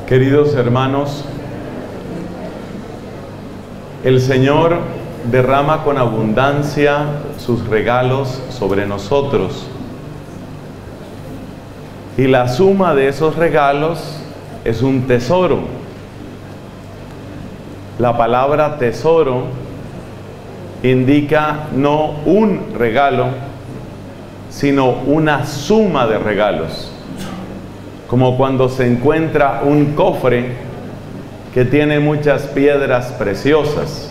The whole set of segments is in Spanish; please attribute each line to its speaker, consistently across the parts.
Speaker 1: Queridos hermanos, el Señor derrama con abundancia sus regalos sobre nosotros. Y la suma de esos regalos es un tesoro. La palabra tesoro indica no un regalo, sino una suma de regalos. Como cuando se encuentra un cofre que tiene muchas piedras preciosas.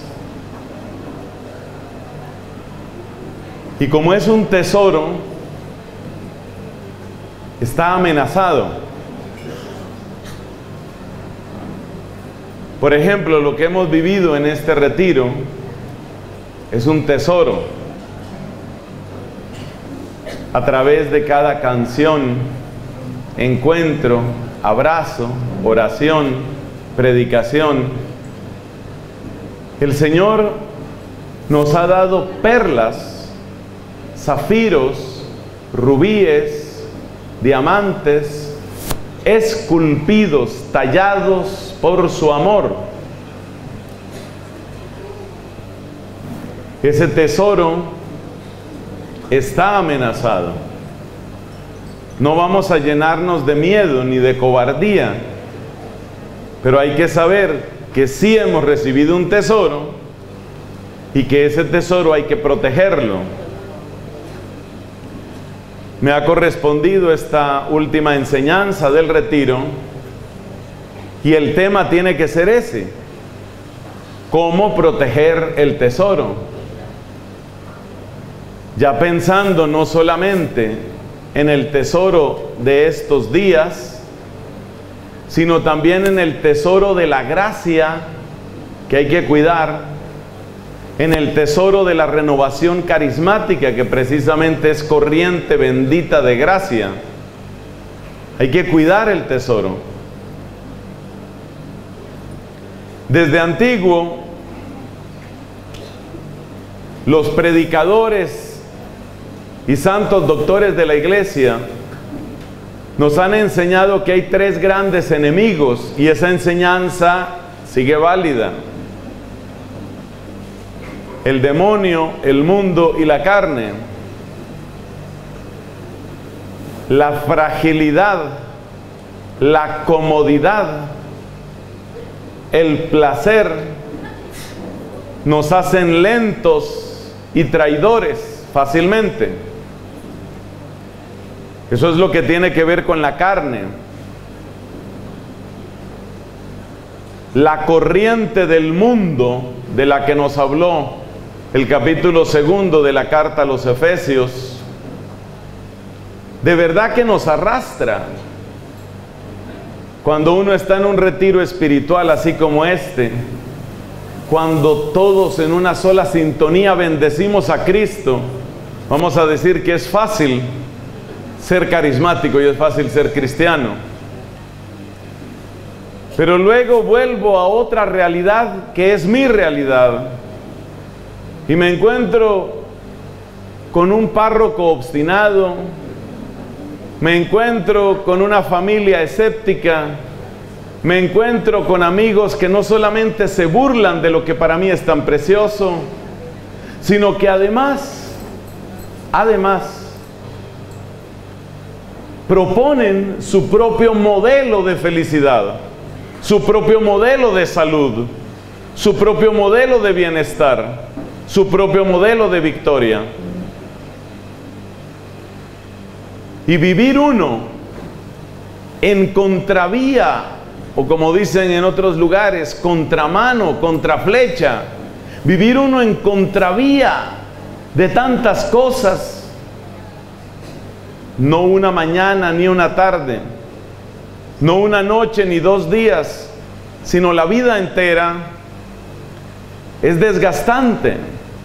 Speaker 1: Y como es un tesoro, está amenazado. Por ejemplo, lo que hemos vivido en este retiro es un tesoro. A través de cada canción, encuentro, abrazo, oración, predicación, el Señor nos ha dado perlas, zafiros, rubíes, diamantes, esculpidos, tallados por su amor. Ese tesoro está amenazado. No vamos a llenarnos de miedo ni de cobardía, pero hay que saber que sí hemos recibido un tesoro y que ese tesoro hay que protegerlo. Me ha correspondido esta última enseñanza del retiro y el tema tiene que ser ese: ¿cómo proteger el tesoro? Ya pensando no solamente en el tesoro de estos días, sino también en el tesoro de la gracia que hay que cuidar, en el tesoro de la renovación carismática que precisamente es corriente bendita de gracia. Hay que cuidar el tesoro. Desde antiguo, los predicadores y santos doctores de la iglesia nos han enseñado que hay tres grandes enemigos, y esa enseñanza sigue válida: el demonio, el mundo y la carne. La fragilidad, la comodidad, el placer nos hacen lentos y traidores fácilmente. Eso es lo que tiene que ver con la carne. La corriente del mundo de la que nos habló el capítulo 2 de la carta a los Efesios, de verdad que nos arrastra. Cuando uno está en un retiro espiritual así como este, cuando todos en una sola sintonía bendecimos a Cristo, vamos a decir que es fácil ser carismático y es fácil ser cristiano. Pero luego vuelvo a otra realidad que es mi realidad y me encuentro con un párroco obstinado, me encuentro con una familia escéptica, me encuentro con amigos que no solamente se burlan de lo que para mí es tan precioso, sino que además proponen su propio modelo de felicidad, su propio modelo de salud, su propio modelo de bienestar, su propio modelo de victoria. Y vivir uno en contravía, o como dicen en otros lugares, contramano, contraflecha, vivir uno en contravía de tantas cosas, no una mañana ni una tarde, no una noche ni 2 días, sino la vida entera, es desgastante.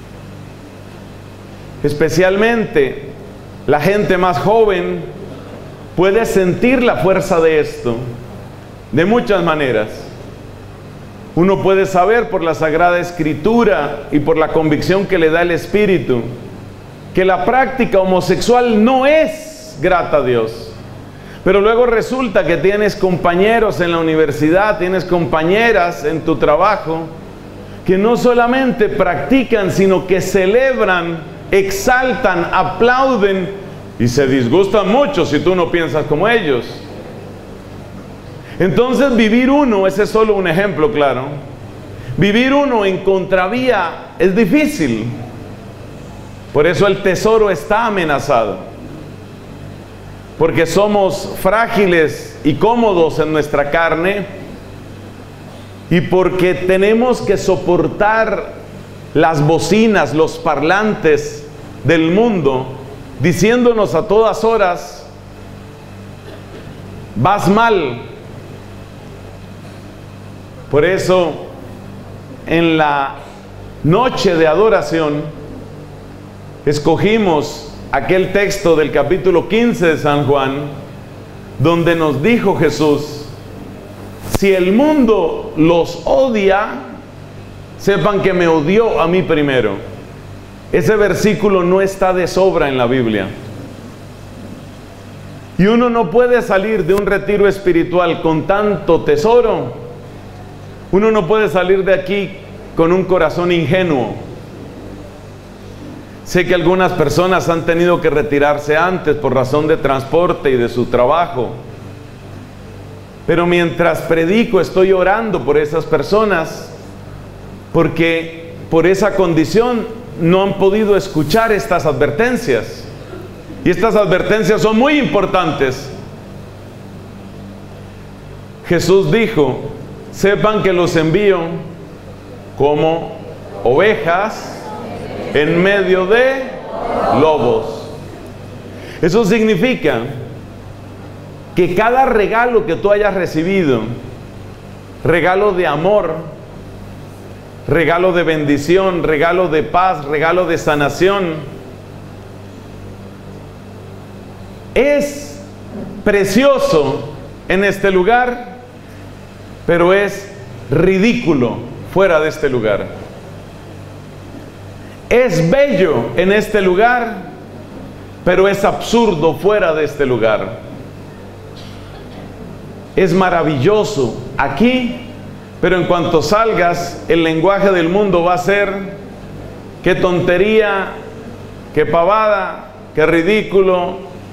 Speaker 1: Especialmente la gente más joven puede sentir la fuerza de esto de muchas maneras. Uno puede saber por la Sagrada Escritura y por la convicción que le da el Espíritu que la práctica homosexual no es grata a Dios. Pero luego resulta que tienes compañeros en la universidad, tienes compañeras en tu trabajo, que no solamente practican, sino que celebran, exaltan, aplauden y se disgustan mucho si tú no piensas como ellos. Entonces vivir uno, ese es solo un ejemplo claro, vivir uno en contravía es difícil. Por eso el tesoro está amenazado. Porque somos frágiles y cómodos en nuestra carne, y porque tenemos que soportar las bocinas, los parlantes del mundo, diciéndonos a todas horas: vas mal. Por eso, en la noche de adoración, escogimos aquel texto del capítulo 15 de San Juan, donde nos dijo Jesús: si el mundo los odia, sepan que me odió a mí primero. Ese versículo no está de sobra en la Biblia. Y uno no puede salir de un retiro espiritual con tanto tesoro. Uno no puede salir de aquí con un corazón ingenuo. Sé que algunas personas han tenido que retirarse antes por razón de transporte y de su trabajo. Pero mientras predico estoy orando por esas personas, porque por esa condición no han podido escuchar estas advertencias. Y estas advertencias son muy importantes. Jesús dijo: sepan que los envío como ovejas en medio de lobos. Eso significa que cada regalo que tú hayas recibido, regalo de amor, regalo de bendición, regalo de paz, regalo de sanación, es precioso en este lugar, pero es ridículo fuera de este lugar. Es bello en este lugar, pero es absurdo fuera de este lugar. Es maravilloso aquí, pero en cuanto salgas, el lenguaje del mundo va a ser: qué tontería, qué pavada, qué ridículo.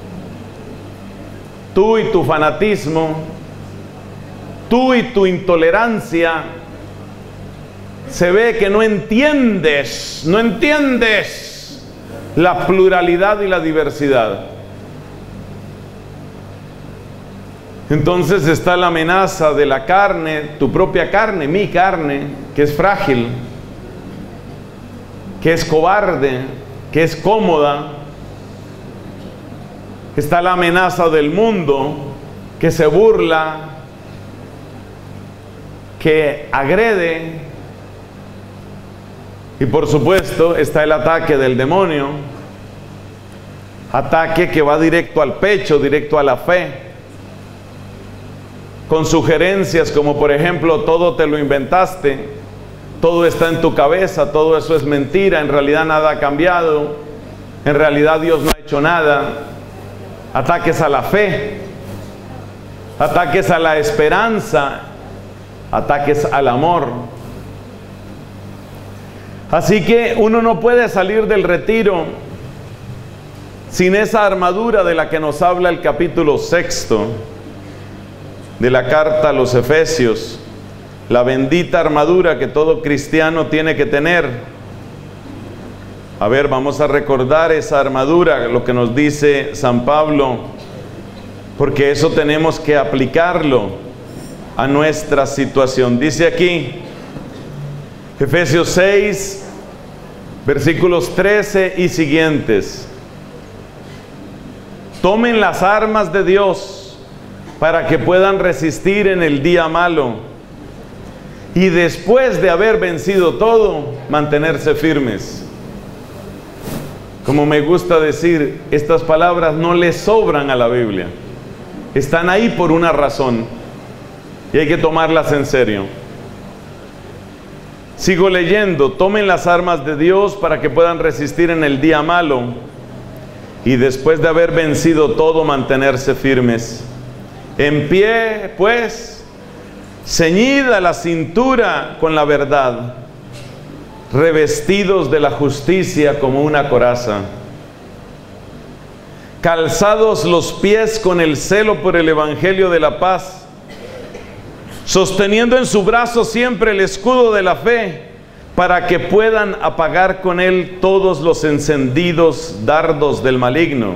Speaker 1: Tú y tu fanatismo, tú y tu intolerancia. Se ve que no entiendes la pluralidad y la diversidad. Entonces está la amenaza de la carne, tu propia carne, mi carne, que es frágil, que es cobarde, que es cómoda. Está la amenaza del mundo, que se burla, que agrede. Y por supuesto está el ataque del demonio, ataque que va directo al pecho, directo a la fe, con sugerencias como por ejemplo: todo te lo inventaste, todo está en tu cabeza, todo eso es mentira, en realidad nada ha cambiado, en realidad Dios no ha hecho nada. Ataques a la fe, ataques a la esperanza, ataques al amor. Así que uno no puede salir del retiro sin esa armadura de la que nos habla el capítulo 6 de la carta a los Efesios, la bendita armadura que todo cristiano tiene que tener. A ver, vamos a recordar esa armadura, lo que nos dice San Pablo, porque eso tenemos que aplicarlo a nuestra situación. Dice aquí, Efesios 6, versículos 13 y siguientes: tomen las armas de Dios para que puedan resistir en el día malo, y después de haber vencido todo, mantenerse firmes. Como me gusta decir, estas palabras no le sobran a la Biblia, están ahí por una razón, y hay que tomarlas en serio. Sigo leyendo: tomen las armas de Dios para que puedan resistir en el día malo, y después de haber vencido todo, mantenerse firmes. En pie, pues, ceñida la cintura con la verdad, revestidos de la justicia como una coraza, calzados los pies con el celo por el evangelio de la paz, sosteniendo en su brazo siempre el escudo de la fe, para que puedan apagar con él todos los encendidos dardos del maligno.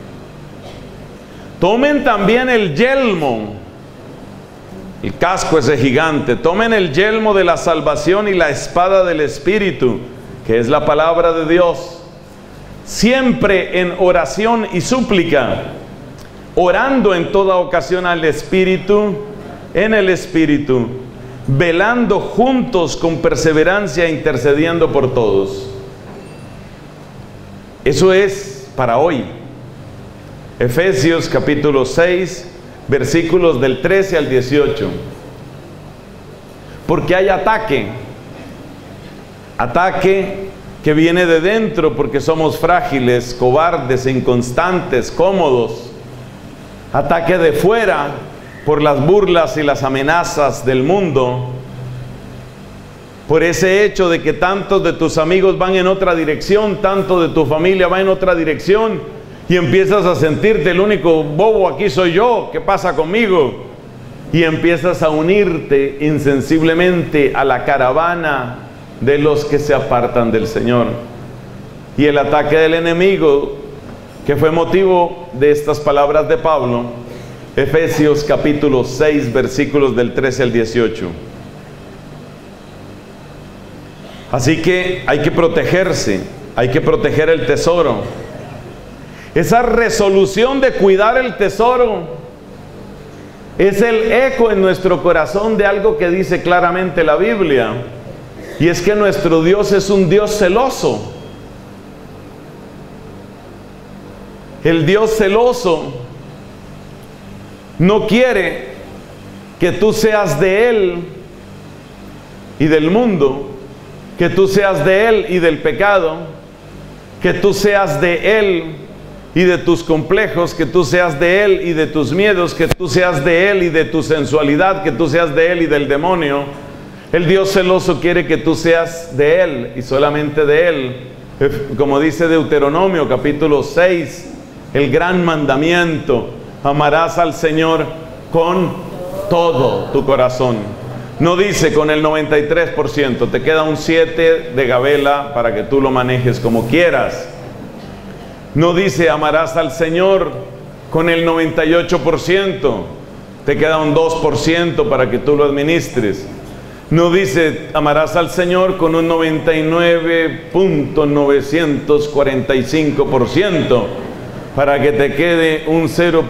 Speaker 1: Tomen también el yelmo, el casco ese gigante, tomen el yelmo de la salvación y la espada del Espíritu, que es la palabra de Dios, siempre en oración y súplica, orando en toda ocasión al Espíritu, en el Espíritu, velando juntos con perseverancia, intercediendo por todos. Eso es para hoy. Efesios capítulo 6, versículos del 13 al 18. Porque hay ataque que viene de dentro, porque somos frágiles, cobardes, inconstantes, cómodos. Ataque de fuera, por las burlas y las amenazas del mundo, por ese hecho de que tantos de tus amigos van en otra dirección, tanto de tu familia va en otra dirección, y empiezas a sentirte el único bobo aquí soy yo, ¿qué pasa conmigo? Y empiezas a unirte insensiblemente a la caravana de los que se apartan del Señor. Y el ataque del enemigo, que fue motivo de estas palabras de Pablo, Efesios capítulo 6, versículos del 13 al 18. Así que hay que protegerse, hay que proteger el tesoro. Esa resolución de cuidar el tesoro es el eco en nuestro corazón de algo que dice claramente la Biblia, y es que nuestro Dios es un Dios celoso. El Dios celoso no quiere que tú seas de Él y del mundo, que tú seas de Él y del pecado, que tú seas de Él y de tus complejos, que tú seas de Él y de tus miedos, que tú seas de Él y de tu sensualidad, que tú seas de Él y del demonio. El Dios celoso quiere que tú seas de Él y solamente de Él. Como dice Deuteronomio capítulo 6, el gran mandamiento: amarás al Señor con todo tu corazón. No dice con el 93%, te queda un 7 de gabela para que tú lo manejes como quieras. No dice amarás al Señor con el 98%, te queda un 2% para que tú lo administres. No dice amarás al Señor con un 99.945%, para que te quede un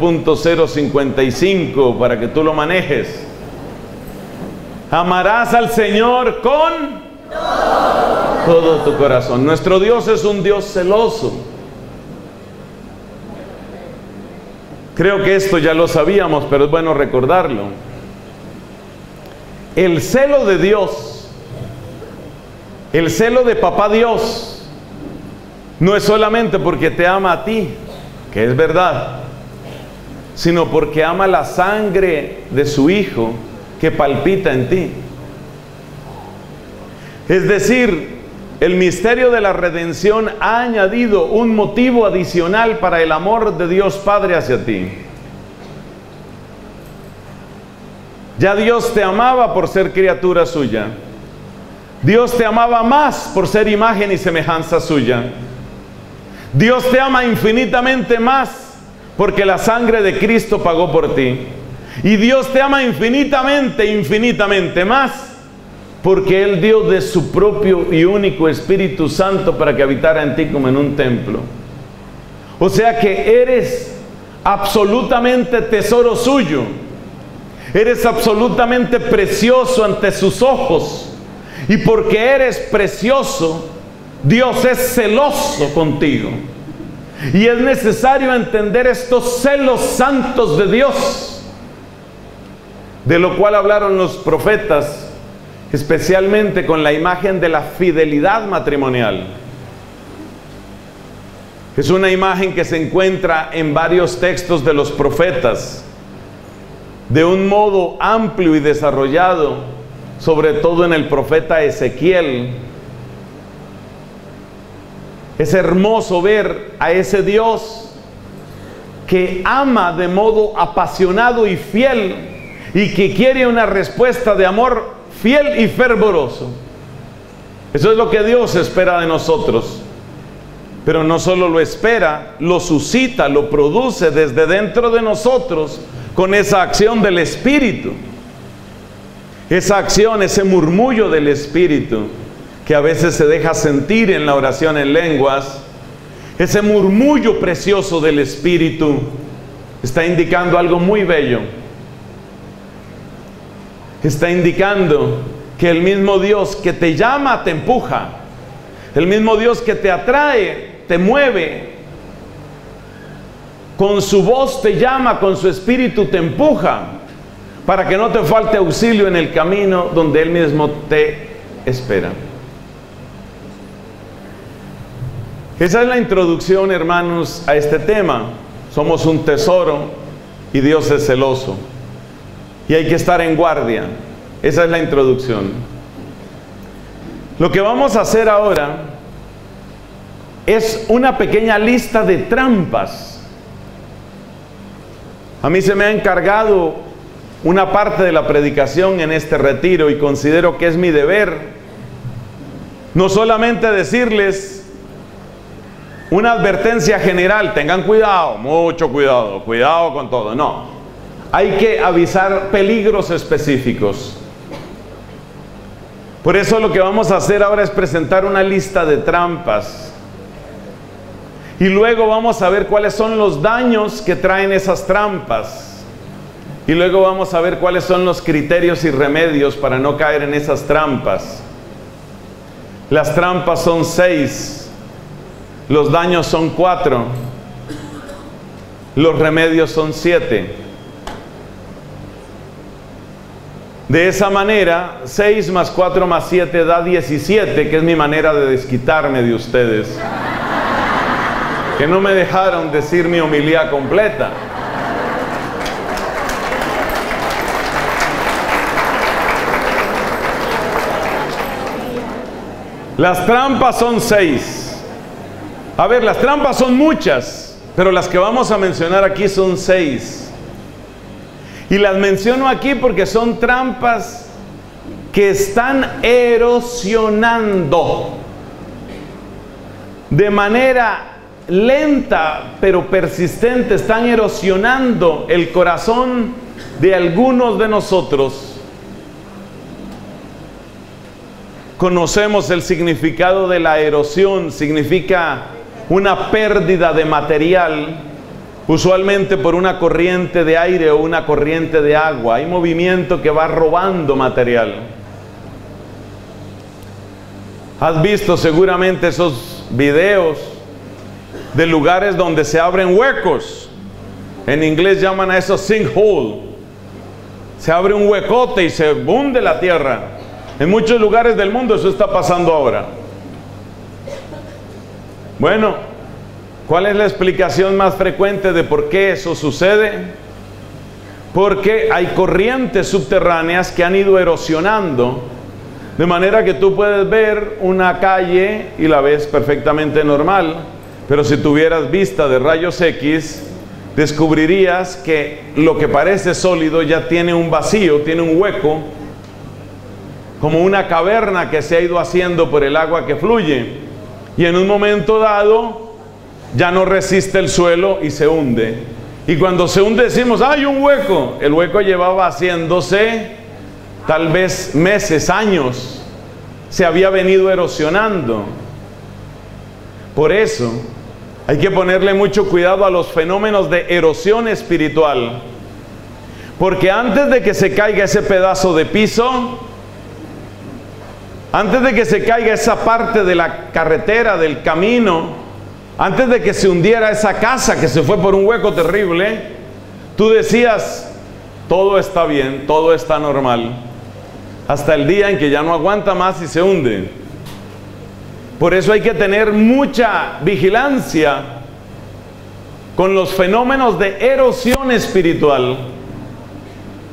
Speaker 1: 0.055 para que tú lo manejes. Amarás al Señor con todo tu corazón. Nuestro Dios es un Dios celoso. Creo que esto ya lo sabíamos, pero es bueno recordarlo. El celo de Dios, el celo de Papá Dios, no es solamente porque te ama a ti, que es verdad, sino porque ama la sangre de su Hijo que palpita en ti. Es decir, el misterio de la redención ha añadido un motivo adicional para el amor de Dios Padre hacia ti. Ya Dios te amaba por ser criatura suya. Dios te amaba más por ser imagen y semejanza suya. Dios te ama infinitamente más porque la sangre de Cristo pagó por ti. Y Dios te ama infinitamente, infinitamente más porque Él dio de su propio y único Espíritu Santo para que habitara en ti como en un templo. O sea que eres absolutamente tesoro suyo. Eres absolutamente precioso ante sus ojos. Y porque eres precioso, Dios es celoso contigo. Y es necesario entender estos celos santos de Dios, de lo cual hablaron los profetas, especialmente con la imagen de la fidelidad matrimonial. Es una imagen que se encuentra en varios textos de los profetas. de un modo amplio y desarrollado, sobre todo en el profeta Ezequiel. Es hermoso ver a ese Dios que ama de modo apasionado y fiel y que quiere una respuesta de amor fiel y fervoroso. Eso es lo que Dios espera de nosotros. Pero no solo lo espera, lo suscita, lo produce desde dentro de nosotros con esa acción del Espíritu. Esa acción, ese murmullo del Espíritu que a veces se deja sentir en la oración en lenguas, ese murmullo precioso del Espíritu está indicando algo muy bello. Está indicando que el mismo Dios que te llama te empuja, el mismo Dios que te atrae, te mueve, con su voz te llama, con su espíritu te empuja, para que no te falte auxilio en el camino donde Él mismo te espera. Esa es la introducción, hermanos, a este tema. Somos un tesoro y Dios es celoso. Y hay que estar en guardia. Esa es la introducción. Lo que vamos a hacer ahora es una pequeña lista de trampas. A mí se me ha encargado una parte de la predicación en este retiro y considero que es mi deber no solamente decirles una advertencia general, tengan cuidado, mucho cuidado, cuidado con todo. No, hay que avisar peligros específicos. Por eso lo que vamos a hacer ahora es presentar una lista de trampas. Y luego vamos a ver cuáles son los daños que traen esas trampas. Y luego vamos a ver cuáles son los criterios y remedios para no caer en esas trampas. Las trampas son 6. Los daños son 4. Los remedios son 7. De esa manera, 6 más 4 más 7 da 17, que es mi manera de desquitarme de ustedes, que no me dejaron decir mi homilía completa. Las trampas son 6. A ver, las trampas son muchas, pero las que vamos a mencionar aquí son 6. Y las menciono aquí porque son trampas que están erosionando de manera lenta pero persistente, están erosionando el corazón de algunos de nosotros. Conocemos el significado de la erosión. Significa una pérdida de material, usualmente por una corriente de aire o una corriente de agua. Hay movimiento que va robando material. Has visto seguramente esos videos de lugares donde se abren huecos. En inglés llaman a eso sinkhole. Se abre un huecote y se hunde la tierra. En muchos lugares del mundo eso está pasando ahora. Bueno, ¿cuál es la explicación más frecuente de por qué eso sucede? Porque hay corrientes subterráneas que han ido erosionando, de manera que tú puedes ver una calle y la ves perfectamente normal, pero si tuvieras vista de rayos X, descubrirías que lo que parece sólido ya tiene un vacío, tiene un hueco, como una caverna que se ha ido haciendo por el agua que fluye. Y en un momento dado ya no resiste el suelo y se hunde. Y cuando se hunde decimos, ¡hay un hueco! El hueco llevaba haciéndose tal vez meses, años. Se había venido erosionando. Por eso hay que ponerle mucho cuidado a los fenómenos de erosión espiritual. Porque antes de que se caiga ese pedazo de piso, antes de que se caiga esa parte de la carretera, del camino, antes de que se hundiera esa casa que se fue por un hueco terrible, tú decías, todo está bien, todo está normal, hasta el día en que ya no aguanta más y se hunde. Por eso hay que tener mucha vigilancia con los fenómenos de erosión espiritual.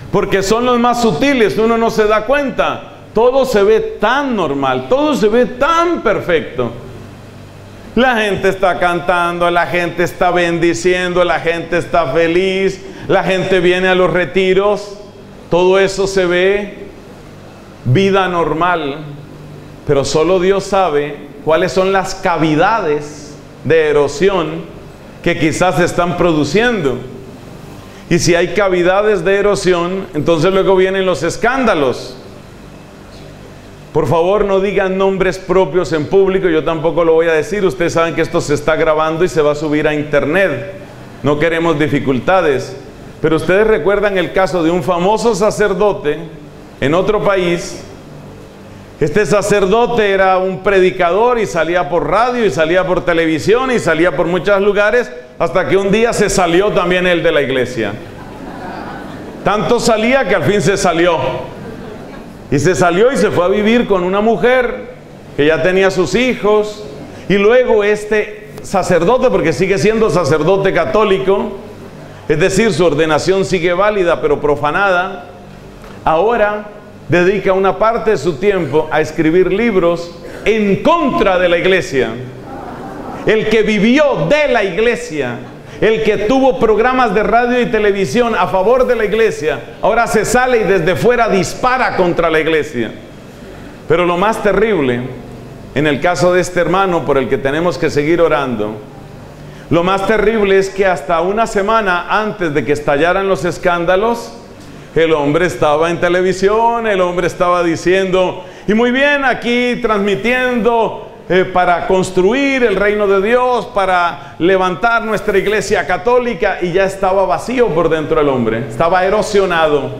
Speaker 1: porque son los más sutiles, uno no se da cuenta. Todo se ve tan normal, todo se ve tan perfecto. La gente está cantando, la gente está bendiciendo, la gente está feliz, la gente viene a los retiros, todo eso se ve vida normal, pero solo Dios sabe cuáles son las cavidades de erosión que quizás se están produciendo. Y si hay cavidades de erosión, entonces luego vienen los escándalos. Por favor, no digan nombres propios en público, yo tampoco lo voy a decir. Ustedes saben que esto se está grabando y se va a subir a internet. No queremos dificultades. Pero ustedes recuerdan el caso de un famoso sacerdote en otro país. Este sacerdote era un predicador y salía por radio y salía por televisión y salía por muchos lugares, hasta que un día se salió también él de la iglesia. Tanto salía que al fin se salió. Y se salió y se fue a vivir con una mujer que ya tenía sus hijos. Y luego este sacerdote, porque sigue siendo sacerdote católico, es decir, su ordenación sigue válida pero profanada, ahora dedica una parte de su tiempo a escribir libros en contra de la iglesia. El que vivió de la iglesia, el que tuvo programas de radio y televisión a favor de la iglesia, ahora se sale y desde fuera dispara contra la iglesia. Pero lo más terrible, en el caso de este hermano por el que tenemos que seguir orando, lo más terrible es que hasta una semana antes de que estallaran los escándalos, el hombre estaba en televisión, el hombre estaba diciendo, y muy bien, aquí transmitiendo para construir el reino de Dios, para levantar nuestra iglesia católica, y ya estaba vacío por dentro el hombre, estaba erosionado.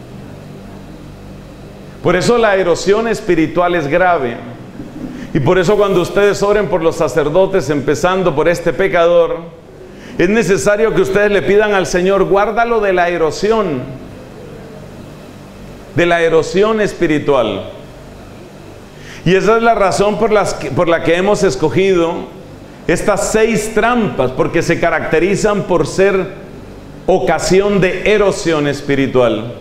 Speaker 1: Por eso la erosión espiritual es grave, y por eso cuando ustedes oren por los sacerdotes, empezando por este pecador, es necesario que ustedes le pidan al Señor, guárdalo de la erosión espiritual. Y esa es la razón por la que hemos escogido estas 6 trampas, porque se caracterizan por ser ocasión de erosión espiritual.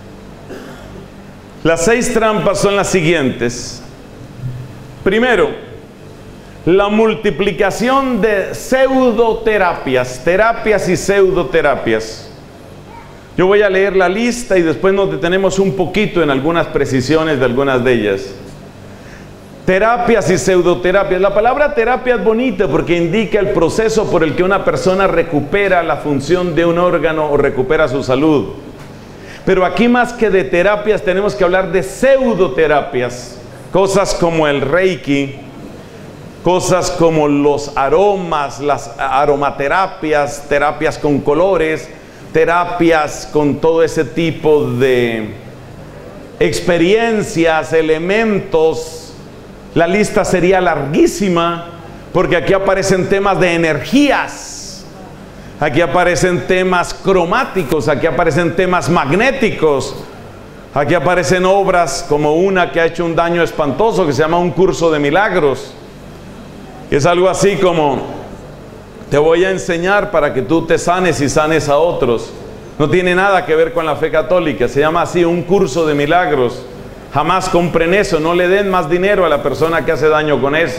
Speaker 1: Las 6 trampas son las siguientes. Primero, la multiplicación de pseudoterapias, terapias y pseudoterapias. Yo voy a leer la lista y después nos detenemos un poquito en algunas precisiones de algunas de ellas. Terapias y pseudoterapias. La palabra terapia es bonita porque indica el proceso por el que una persona recupera la función de un órgano o recupera su salud. Pero aquí más que de terapias tenemos que hablar de pseudoterapias. Cosas como el Reiki, cosas como los aromas, las aromaterapias, terapias con colores, terapias con todo ese tipo de experiencias, elementos. La lista sería larguísima porque aquí aparecen temas de energías, aquí aparecen temas cromáticos, aquí aparecen temas magnéticos, aquí aparecen obras como una que ha hecho un daño espantoso que se llama Un Curso de Milagros. Es algo así como: te voy a enseñar para que tú te sanes y sanes a otros. No tiene nada que ver con la fe católica, se llama así, Un Curso de Milagros. Jamás compren eso, no le den más dinero a la persona que hace daño con eso.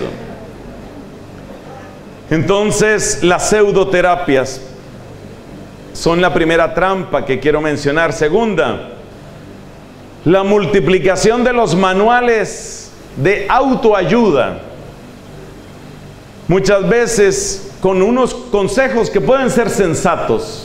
Speaker 1: Entonces, las pseudoterapias son la primera trampa que quiero mencionar. Segunda, la multiplicación de los manuales de autoayuda. Muchas veces con unos consejos que pueden ser sensatos,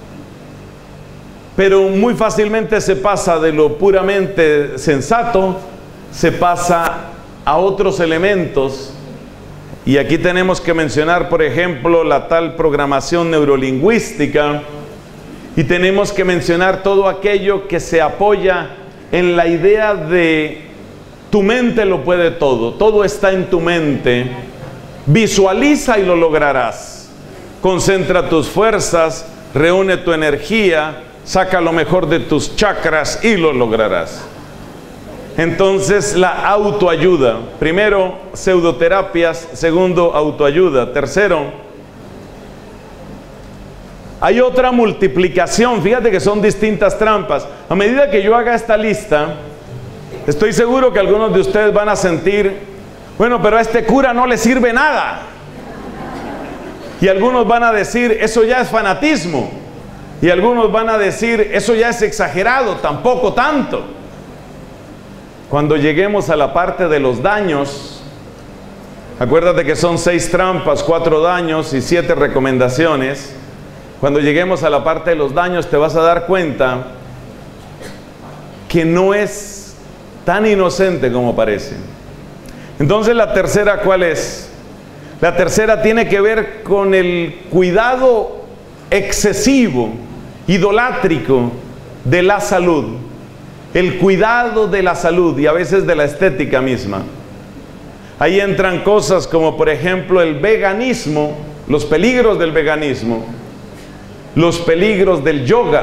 Speaker 1: pero muy fácilmente se pasa de lo puramente sensato, se pasa a otros elementos. Y aquí tenemos que mencionar, por ejemplo, la tal programación neurolingüística, y tenemos que mencionar todo aquello que se apoya en la idea de tu mente lo puede todo, todo está en tu mente, visualiza y lo lograrás, concentra tus fuerzas, reúne tu energía, saca lo mejor de tus chakras y lo lograrás. Entonces, la autoayuda. Primero, pseudoterapias. Segundo, autoayuda. Tercero, hay otra multiplicación. Fíjate que son distintas trampas. A medida que yo haga esta lista, estoy seguro que algunos de ustedes van a sentir, bueno, pero a este cura no le sirve nada. Y algunos van a decir, eso ya es fanatismo. Y algunos van a decir, eso ya es exagerado, tampoco tanto. Cuando lleguemos a la parte de los daños, acuérdate que son 6 trampas, 4 daños y 7 recomendaciones. Cuando lleguemos a la parte de los daños te vas a dar cuenta que no es tan inocente como parece. Entonces la tercera, ¿cuál es? La tercera tiene que ver con el cuidado excesivo, idolátrico de la salud. El cuidado de la salud y a veces de la estética misma. Ahí entran cosas como por ejemplo el veganismo, los peligros del veganismo, los peligros del yoga.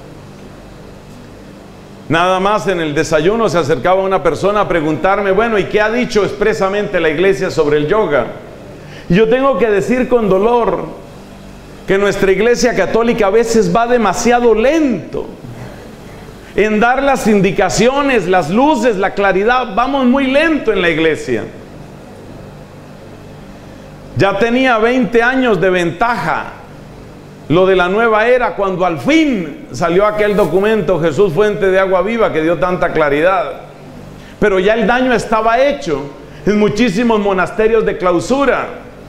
Speaker 1: Nada más en el desayuno se acercaba una persona a preguntarme, bueno, ¿y qué ha dicho expresamente la iglesia sobre el yoga? Y yo tengo que decir con dolor que nuestra iglesia católica a veces va demasiado lento en dar las indicaciones, las luces, la claridad. Vamos muy lento en la iglesia. Ya tenía 20 años de ventaja lo de la nueva era, cuando al fin salió aquel documento, Jesús Fuente de Agua Viva, que dio tanta claridad. Pero ya el daño estaba hecho en muchísimos monasterios de clausura,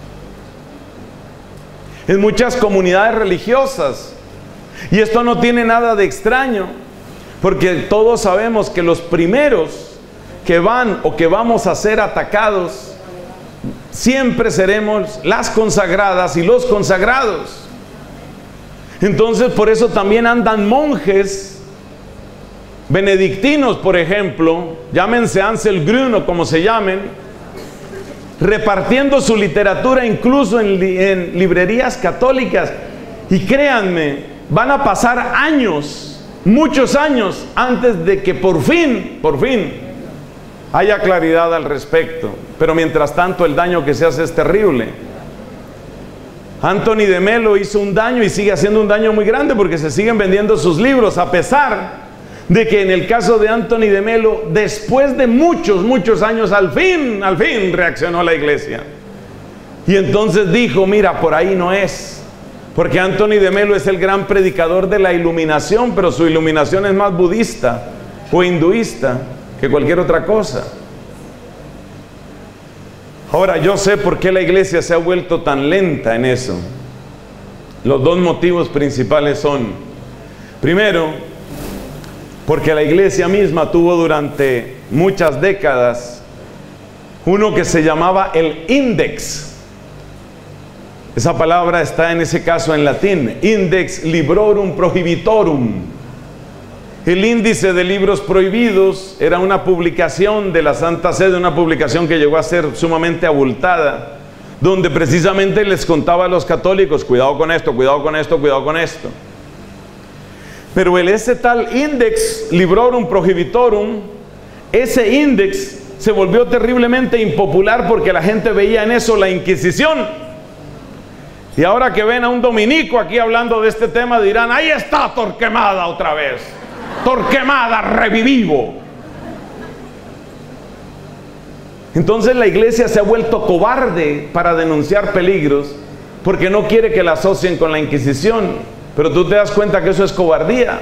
Speaker 1: en muchas comunidades religiosas. Y esto no tiene nada de extraño, porque todos sabemos que los primeros que van o que vamos a ser atacados siempre seremos las consagradas y los consagrados. Entonces por eso también andan monjes benedictinos, por ejemplo, llámense Ansel Grün o como se llamen, repartiendo su literatura incluso en librerías católicas. Y créanme, van a pasar años, muchos años, antes de que por fin haya claridad al respecto. Pero mientras tanto el daño que se hace es terrible. Anthony de Melo hizo un daño y sigue haciendo un daño muy grande, porque se siguen vendiendo sus libros, a pesar de que en el caso de Anthony de Melo, después de muchos años, al fin reaccionó la iglesia. Y entonces dijo, mira, por ahí no es. Porque Anthony de Melo es el gran predicador de la iluminación, pero su iluminación es más budista o hinduista que cualquier otra cosa. Ahora, yo sé por qué la iglesia se ha vuelto tan lenta en eso. Los 2 motivos principales son, primero, porque la iglesia misma tuvo durante muchas décadas uno que se llamaba el Index. Esa palabra está en ese caso en latín, Index Librorum Prohibitorum. El índice de libros prohibidos era una publicación de la Santa Sede, una publicación que llegó a ser sumamente abultada, donde precisamente les contaba a los católicos, cuidado con esto, cuidado con esto, cuidado con esto. Pero ese tal Index Librorum Prohibitorum, ese índice se volvió terriblemente impopular porque la gente veía en eso la Inquisición. Y ahora que ven a un dominico aquí hablando de este tema, dirán, ahí está Torquemada otra vez. Torquemada revivivo. Entonces la iglesia se ha vuelto cobarde para denunciar peligros, porque no quiere que la asocien con la Inquisición. Pero tú te das cuenta que eso es cobardía.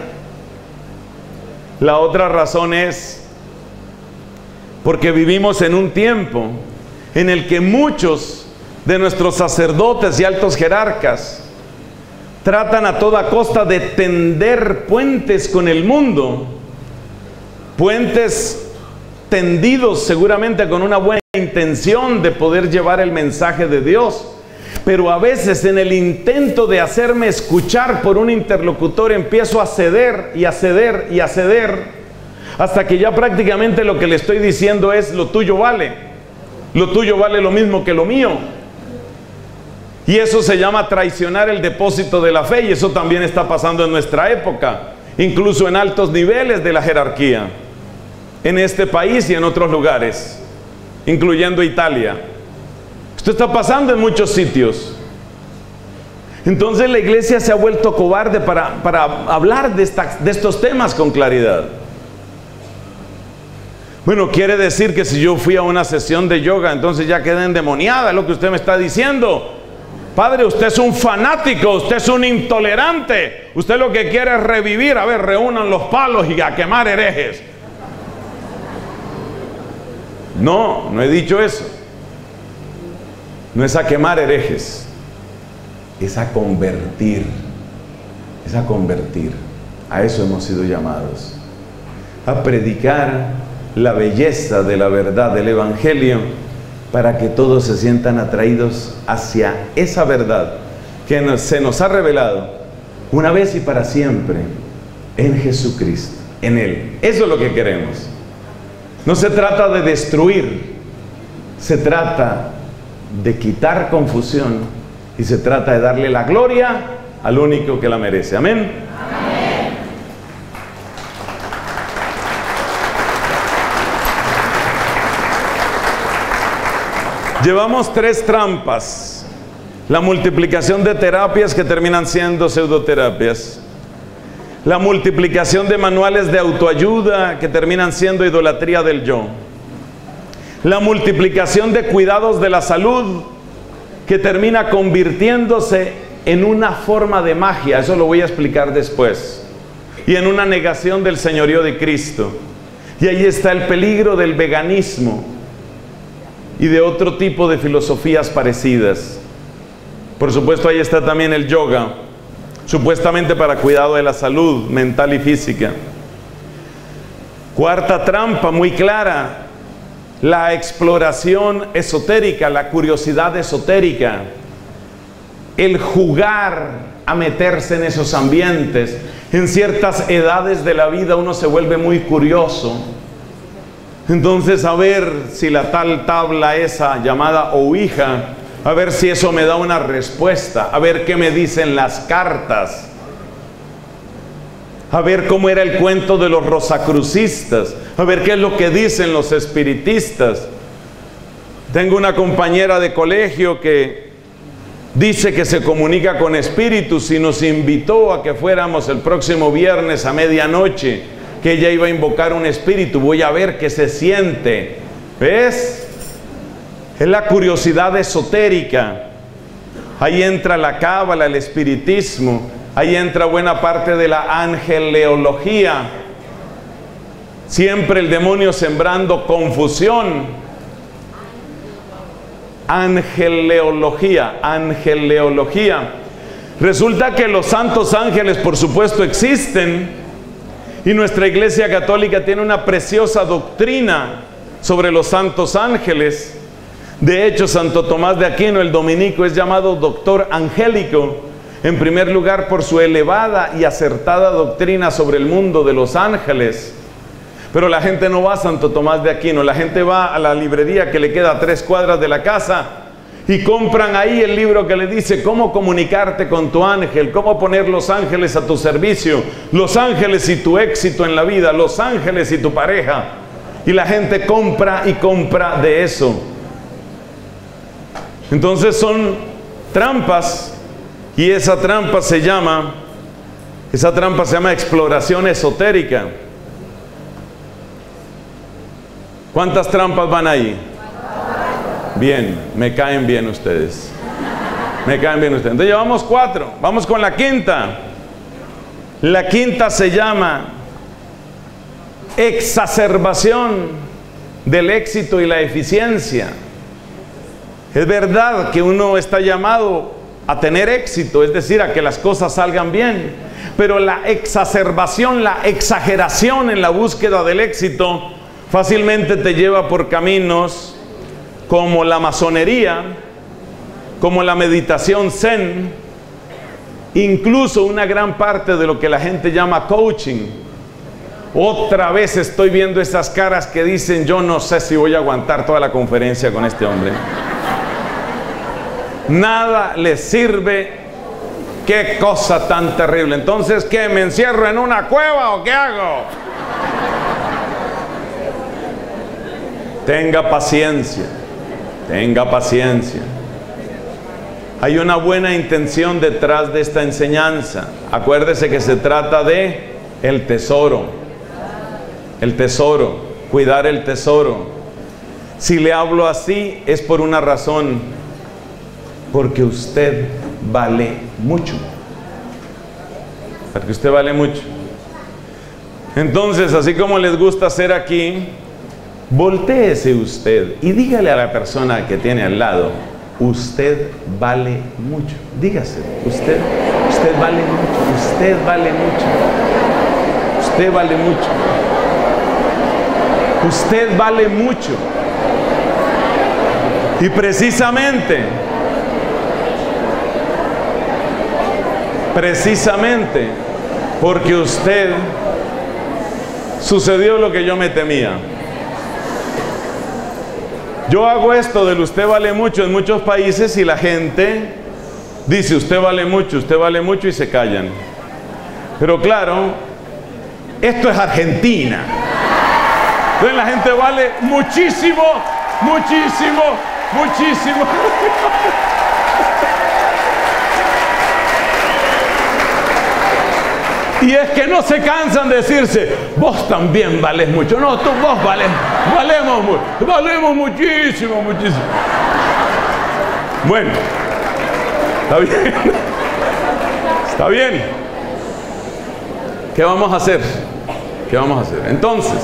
Speaker 1: La otra razón es porque vivimos en un tiempo en el que muchos de nuestros sacerdotes y altos jerarcas tratan a toda costa de tender puentes con el mundo, puentes tendidos seguramente con una buena intención de poder llevar el mensaje de Dios, pero a veces en el intento de hacerme escuchar por un interlocutor empiezo a ceder y a ceder y a ceder, hasta que ya prácticamente lo que le estoy diciendo es, lo tuyo vale lo mismo que lo mío. Y eso se llama traicionar el depósito de la fe, y eso también está pasando en nuestra época, incluso en altos niveles de la jerarquía, en este país y en otros lugares, incluyendo Italia. Esto está pasando en muchos sitios. Entonces la iglesia se ha vuelto cobarde para hablar de estos temas con claridad. Bueno, quiere decir que si yo fui a una sesión de yoga, entonces ya quedé endemoniada, es lo que usted me está diciendo. Padre, usted es un fanático, usted es un intolerante. Usted lo que quiere es revivir. A ver, reúnan los palos y a quemar herejes. No, no he dicho eso. No es a quemar herejes. Es a convertir. Es a convertir. A eso hemos sido llamados. A predicar la belleza de la verdad del Evangelio, para que todos se sientan atraídos hacia esa verdad que se nos ha revelado una vez y para siempre en Jesucristo, en Él. Eso es lo que queremos. No se trata de destruir, se trata de quitar confusión y se trata de darle la gloria al único que la merece. Amén. Llevamos 3 trampas. La multiplicación de terapias que terminan siendo pseudoterapias. La multiplicación de manuales de autoayuda que terminan siendo idolatría del yo. La multiplicación de cuidados de la salud que termina convirtiéndose en una forma de magia. Eso lo voy a explicar después. Y en una negación del señorío de Cristo. Y ahí está el peligro del veganismo y de otro tipo de filosofías parecidas. Por supuesto, ahí está también el yoga, supuestamente para cuidado de la salud mental y física. 4ª trampa, muy clara: la exploración esotérica, la curiosidad esotérica, el jugar a meterse en esos ambientes. En ciertas edades de la vida uno se vuelve muy curioso. Entonces, a ver si la tal tabla esa llamada ouija, a ver si eso me da una respuesta, a ver qué me dicen las cartas, a ver cómo era el cuento de los rosacrucistas, a ver qué es lo que dicen los espiritistas. Tengo una compañera de colegio que dice que se comunica con espíritus y nos invitó a que fuéramos el próximo viernes a medianoche, que ella iba a invocar un espíritu. Voy a ver qué se siente. ¿Ves? Es la curiosidad esotérica. Ahí entra la cábala, el espiritismo. Ahí entra buena parte de la angeleología. Siempre el demonio sembrando confusión. Angeleología. Resulta que los santos ángeles, por supuesto, existen. Y nuestra Iglesia Católica tiene una preciosa doctrina sobre los santos ángeles. De hecho, Santo Tomás de Aquino, el dominico, es llamado doctor angélico, en primer lugar por su elevada y acertada doctrina sobre el mundo de los ángeles. Pero la gente no va a Santo Tomás de Aquino, la gente va a la librería que le queda a 3 cuadras de la casa y compran ahí el libro que le dice cómo comunicarte con tu ángel, cómo poner los ángeles a tu servicio, los ángeles y tu éxito en la vida, los ángeles y tu pareja. Y la gente compra y compra de eso. Entonces son trampas, y esa trampa se llama exploración esotérica. ¿Cuántas trampas van ahí? Bien, me caen bien ustedes. Entonces llevamos 4. Vamos con la 5ª. La 5ª se llama exacerbación del éxito y la eficiencia. Es verdad que uno está llamado a tener éxito, es decir, a que las cosas salgan bien, pero la exacerbación, la exageración en la búsqueda del éxito fácilmente te lleva por caminos como la masonería, como la meditación zen, incluso una gran parte de lo que la gente llama coaching. Otra vez estoy viendo esas caras que dicen: yo no sé si voy a aguantar toda la conferencia con este hombre. Nada les sirve. Qué cosa tan terrible. Entonces, ¿qué? ¿Me encierro en una cueva o qué hago? Tenga paciencia. Hay una buena intención detrás de esta enseñanza. Acuérdese que se trata de el tesoro. El tesoro, cuidar el tesoro. Si le hablo así es por una razón. Porque usted vale mucho. Porque usted vale mucho. Entonces, así como les gusta hacer aquí, voltéese usted y dígale a la persona que tiene al lado: usted vale mucho. Dígase, usted vale mucho, usted vale mucho, usted vale mucho, usted vale mucho. Y precisamente porque usted sucedió lo que yo me temía. Yo hago esto del usted vale mucho en muchos países y la gente dice usted vale mucho y se callan. Pero claro, esto es Argentina. Entonces la gente vale muchísimo, muchísimo, muchísimo. Y es que no se cansan de decirse, vos también vales mucho. No, vos valemos muchísimo, muchísimo. Bueno, está bien. Está bien. ¿Qué vamos a hacer? ¿Qué vamos a hacer? Entonces,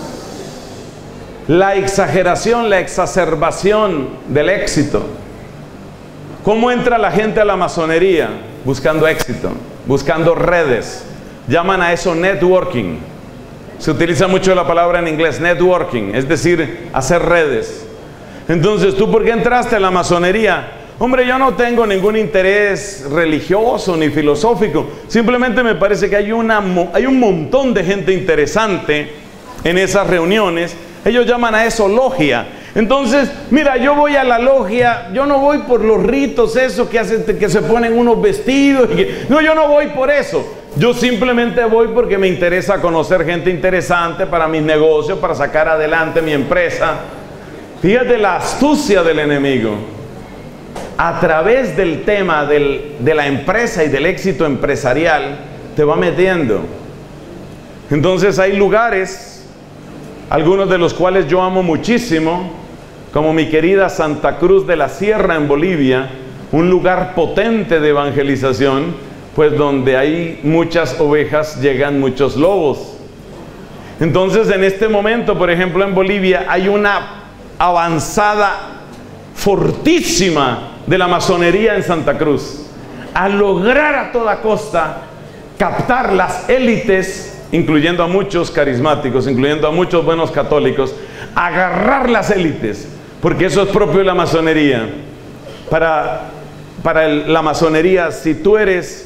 Speaker 1: la exageración, la exacerbación del éxito. ¿Cómo entra la gente a la masonería? Buscando éxito, buscando redes. Llaman a eso networking. Se utiliza mucho la palabra en inglés, networking, es decir, hacer redes. Entonces, ¿tú por qué entraste a la masonería? Hombre, yo no tengo ningún interés religioso ni filosófico. Simplemente me parece que hay un montón de gente interesante en esas reuniones. Ellos llaman a eso logia. Entonces, mira, yo voy a la logia, yo no voy por los ritos esos que hacen, que se ponen unos vestidos. No, yo no voy por eso. Yo simplemente voy porque me interesa conocer gente interesante para mis negocios, para sacar adelante mi empresa. Fíjate la astucia del enemigo. A través del tema de la empresa y del éxito empresarial, te va metiendo. Entonces hay lugares, algunos de los cuales yo amo muchísimo, como mi querida Santa Cruz de la Sierra en Bolivia, un lugar potente de evangelización, pues donde hay muchas ovejas llegan muchos lobos. Entonces en este momento, por ejemplo en Bolivia, hay una avanzada fortísima de la masonería en Santa Cruz, a lograr a toda costa captar las élites, incluyendo a muchos carismáticos, incluyendo a muchos buenos católicos, agarrar las élites, porque eso es propio de la masonería. Para la masonería, si tú eres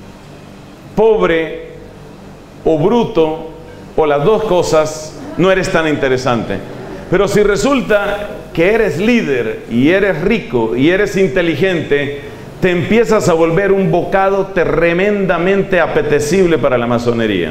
Speaker 1: pobre o bruto, o las dos cosas, no eres tan interesante. Pero si resulta que eres líder, y eres rico, y eres inteligente, te empiezas a volver un bocado tremendamente apetecible para la masonería.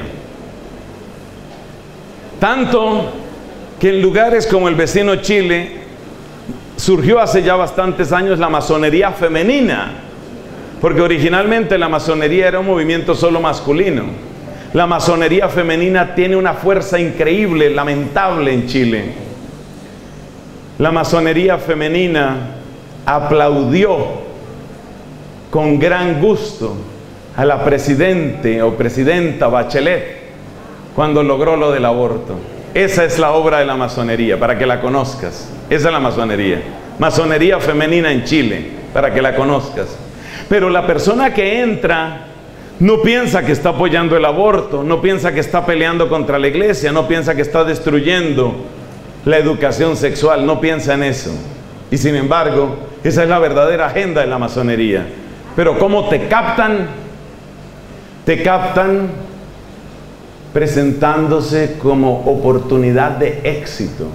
Speaker 1: Tanto que en lugares como el vecino Chile, surgió hace ya bastantes años la masonería femenina. Porque originalmente la masonería era un movimiento solo masculino. La masonería femenina tiene una fuerza increíble, lamentable en Chile. La masonería femenina aplaudió con gran gusto a la presidente o presidenta Bachelet cuando logró lo del aborto. Esa es la obra de la masonería, para que la conozcas. Esa es la masonería. Masonería femenina en Chile, para que la conozcas. Pero la persona que entra no piensa que está apoyando el aborto, no piensa que está peleando contra la iglesia, no piensa que está destruyendo la educación sexual, no piensa en eso. Y sin embargo, esa es la verdadera agenda de la masonería. Pero ¿cómo te captan? Te captan presentándose como oportunidad de éxito.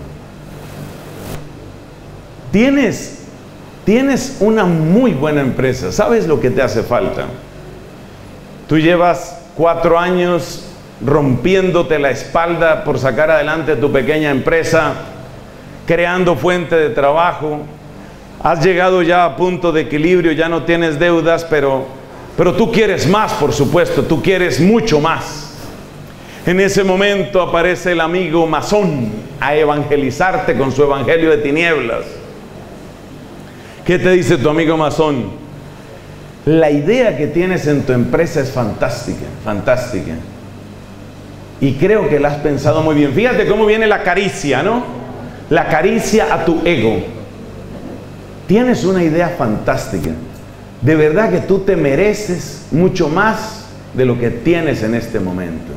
Speaker 1: Tienes una muy buena empresa. ¿Sabes lo que te hace falta? Tú llevas 4 años rompiéndote la espalda por sacar adelante tu pequeña empresa, creando fuente de trabajo, has llegado ya a punto de equilibrio, ya no tienes deudas, pero tú quieres más, por supuesto, tú quieres mucho más. En ese momento aparece el amigo masón a evangelizarte con su evangelio de tinieblas. ¿Qué te dice tu amigo masón? La idea que tienes en tu empresa es fantástica, fantástica. Y creo que la has pensado muy bien. Fíjate cómo viene la caricia, ¿no? La caricia a tu ego. Tienes una idea fantástica. De verdad que tú te mereces mucho más de lo que tienes en este momento.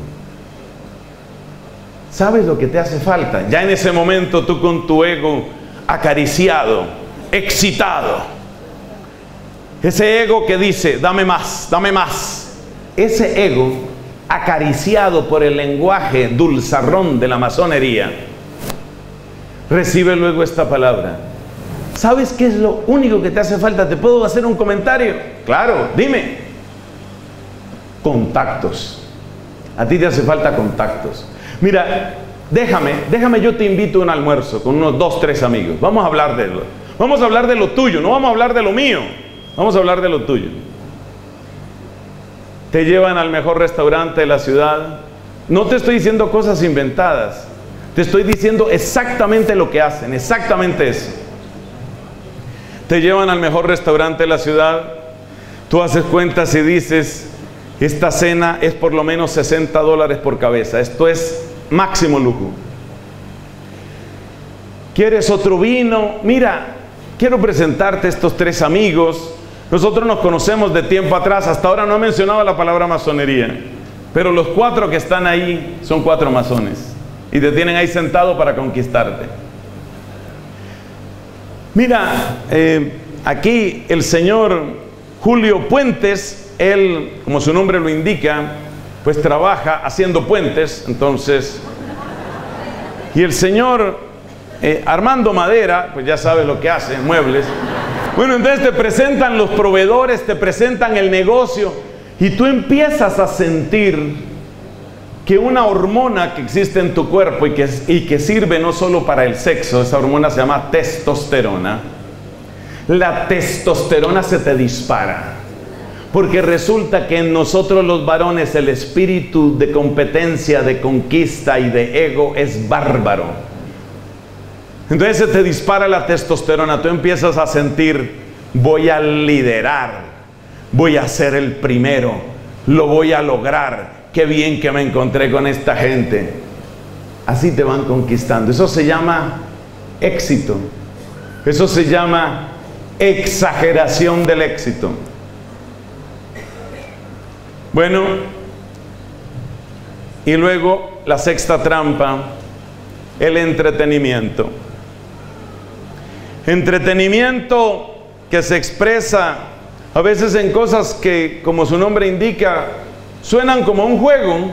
Speaker 1: ¿Sabes lo que te hace falta? Ya en ese momento tú con tu ego acariciado, excitado. Ese ego que dice, dame más, dame más. Ese ego acariciado por el lenguaje dulzarrón de la masonería, recibe luego esta palabra. ¿Sabes qué es lo único que te hace falta? ¿Te puedo hacer un comentario? Claro, dime. Contactos. A ti te hace falta contactos. Mira, déjame, yo te invito a un almuerzo con unos 2, 3 amigos. Vamos a hablar de lo tuyo, no vamos a hablar de lo mío. Vamos a hablar de lo tuyo. Te llevan al mejor restaurante de la ciudad. No te estoy diciendo cosas inventadas. Te estoy diciendo exactamente lo que hacen, exactamente eso. Te llevan al mejor restaurante de la ciudad. Tú haces cuentas y dices, esta cena es por lo menos $60 por cabeza. Esto es máximo lujo. ¿Quieres otro vino? Mira, quiero presentarte estos 3 amigos. Nosotros nos conocemos de tiempo atrás. Hasta ahora no he mencionado la palabra masonería, pero los 4 que están ahí son 4 masones y te tienen ahí sentado para conquistarte. Mira, aquí el señor Julio Puentes, él, como su nombre lo indica, pues trabaja haciendo puentes. Entonces, y el señor Armando Madera, pues ya sabes lo que hace, muebles. Bueno, entonces te presentan los proveedores, te presentan el negocio y tú empiezas a sentir que una hormona que existe en tu cuerpo y que sirve no solo para el sexo, esa hormona se llama testosterona. La testosterona se te dispara. Porque resulta que en nosotros los varones el espíritu de competencia, de conquista y de ego es bárbaro. Entonces se te dispara la testosterona, tú empiezas a sentir, voy a liderar, voy a ser el primero, lo voy a lograr, qué bien que me encontré con esta gente. Así te van conquistando. Eso se llama éxito. Eso se llama exageración del éxito. Bueno, y luego la sexta trampa, el entretenimiento. Entretenimiento que se expresa a veces en cosas que, como su nombre indica, suenan como un juego.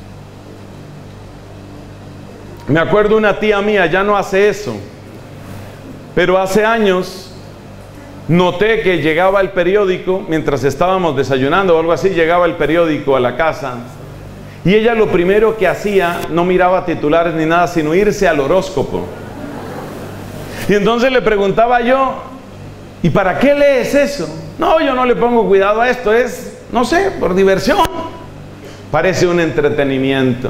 Speaker 1: Me acuerdo una tía mía, ya no hace eso, pero hace años noté que llegaba el periódico, mientras estábamos desayunando o algo así, llegaba el periódico a la casa y ella lo primero que hacía, no miraba titulares ni nada, sino irse al horóscopo. Y entonces le preguntaba yo, ¿y para qué lees eso? No, yo no le pongo cuidado a esto, es, no sé, por diversión. Parece un entretenimiento.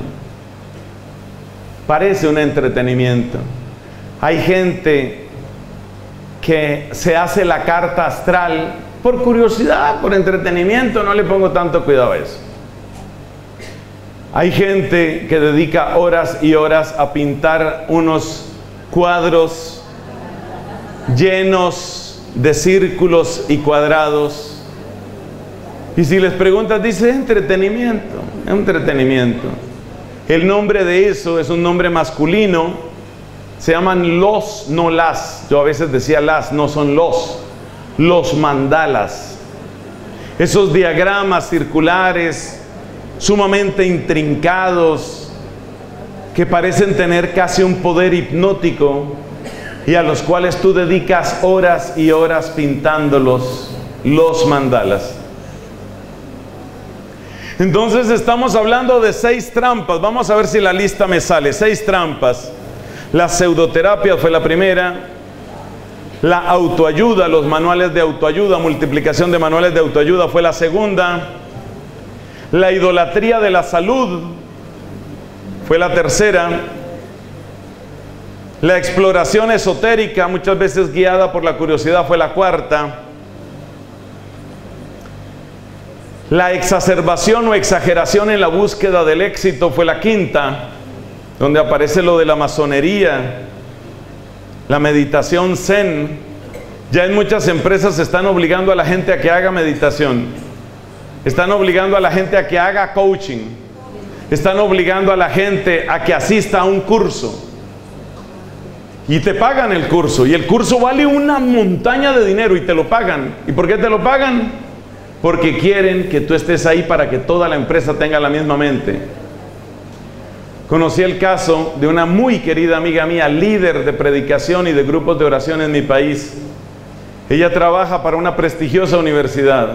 Speaker 1: Parece un entretenimiento. Hay gente que se hace la carta astral por curiosidad, por entretenimiento, no le pongo tanto cuidado a eso. Hay gente que dedica horas y horas a pintar unos cuadros llenos de círculos y cuadrados. Y si les preguntas, dice entretenimiento, entretenimiento. El nombre de eso es un nombre masculino. Se llaman los, no las. Yo a veces decía las, no son los mandalas. Esos diagramas circulares sumamente intrincados que parecen tener casi un poder hipnótico y a los cuales tú dedicas horas y horas pintándolos, los mandalas. Entonces estamos hablando de 6 trampas. Vamos a ver si la lista me sale. 6 trampas. La pseudoterapia fue la primera. La autoayuda, los manuales de autoayuda, multiplicación de manuales de autoayuda fue la segunda. La idolatría de la salud fue la tercera. La exploración esotérica, muchas veces guiada por la curiosidad, fue la cuarta. La exacerbación o exageración en la búsqueda del éxito fue la quinta, donde aparece lo de la masonería, la meditación zen. Ya en muchas empresas están obligando a la gente a que haga meditación, están obligando a la gente a que haga coaching, están obligando a la gente a que asista a un curso. Y te pagan el curso, y el curso vale una montaña de dinero y te lo pagan. ¿Y por qué te lo pagan? Porque quieren que tú estés ahí para que toda la empresa tenga la misma mente. Conocí el caso de una muy querida amiga mía, líder de predicación y de grupos de oración en mi país. Ella trabaja para una prestigiosa universidad.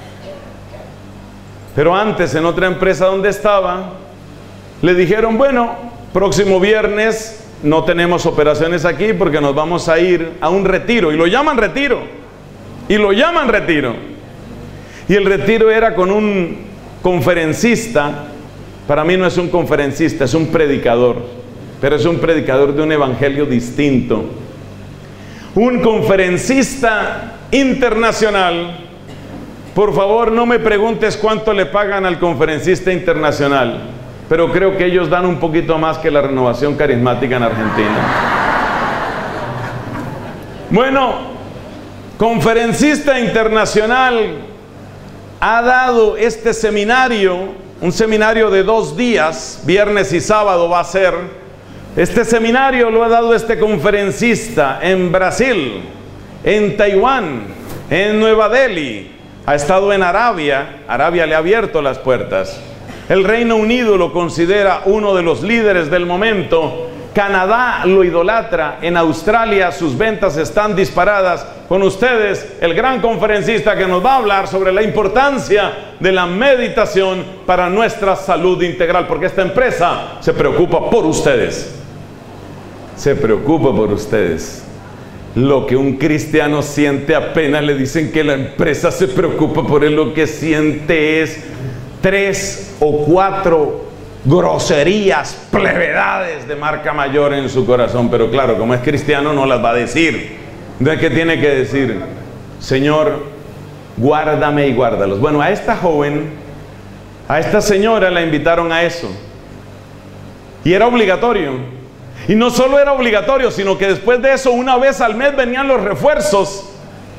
Speaker 1: Pero antes, en otra empresa donde estaba, le dijeron, bueno, próximo viernes no tenemos operaciones aquí porque nos vamos a ir a un retiro. Y lo llaman retiro. Y lo llaman retiro. Y el retiro era con un conferencista. Para mí no es un conferencista, es un predicador. Pero es un predicador de un evangelio distinto. Un conferencista internacional. Por favor, no me preguntes cuánto le pagan al conferencista internacional. Pero creo que ellos dan un poquito más que la Renovación Carismática en Argentina. Bueno, conferencista internacional ha dado este seminario, un seminario de 2 días, viernes y sábado va a ser. Este seminario lo ha dado este conferencista en Brasil, en Taiwán, en Nueva Delhi, ha estado en Arabia. Arabia le ha abierto las puertas. El Reino Unido lo considera uno de los líderes del momento. Canadá lo idolatra. En Australia sus ventas están disparadas. Con ustedes, el gran conferencista que nos va a hablar sobre la importancia de la meditación para nuestra salud integral. Porque esta empresa se preocupa por ustedes. Se preocupa por ustedes. Lo que un cristiano siente apenas le dicen que la empresa se preocupa por él, lo que siente es 3 o 4 groserías, plevedades de marca mayor en su corazón. Pero claro, como es cristiano no las va a decir. Entonces, ¿qué tiene que decir? Señor, guárdame y guárdalos. Bueno, a esta joven, a esta señora la invitaron a eso. Y era obligatorio. Y no solo era obligatorio, sino que después de eso, una vez al mes venían los refuerzos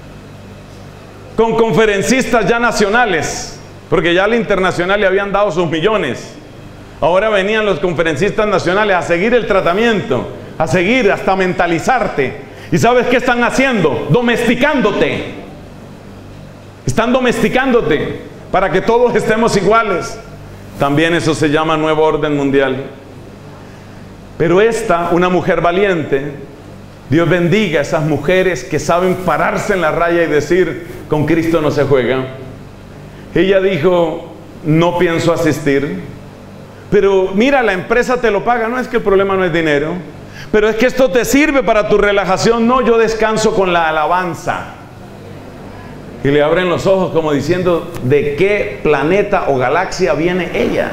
Speaker 1: con conferencistas ya nacionales, porque ya al internacional le habían dado sus millones. Ahora venían los conferencistas nacionales a seguir el tratamiento, a seguir hasta mentalizarte. ¿Y sabes qué están haciendo? Domesticándote. Están domesticándote para que todos estemos iguales. También eso se llama nuevo orden mundial. Pero esta, una mujer valiente, Dios bendiga a esas mujeres que saben pararse en la raya y decir, con Cristo no se juega. Ella dijo, no pienso asistir, pero mira, la empresa te lo paga. No, es que el problema no es dinero, pero es que esto te sirve para tu relajación. No, yo descanso con la alabanza. Y le abren los ojos como diciendo, ¿de qué planeta o galaxia viene ella?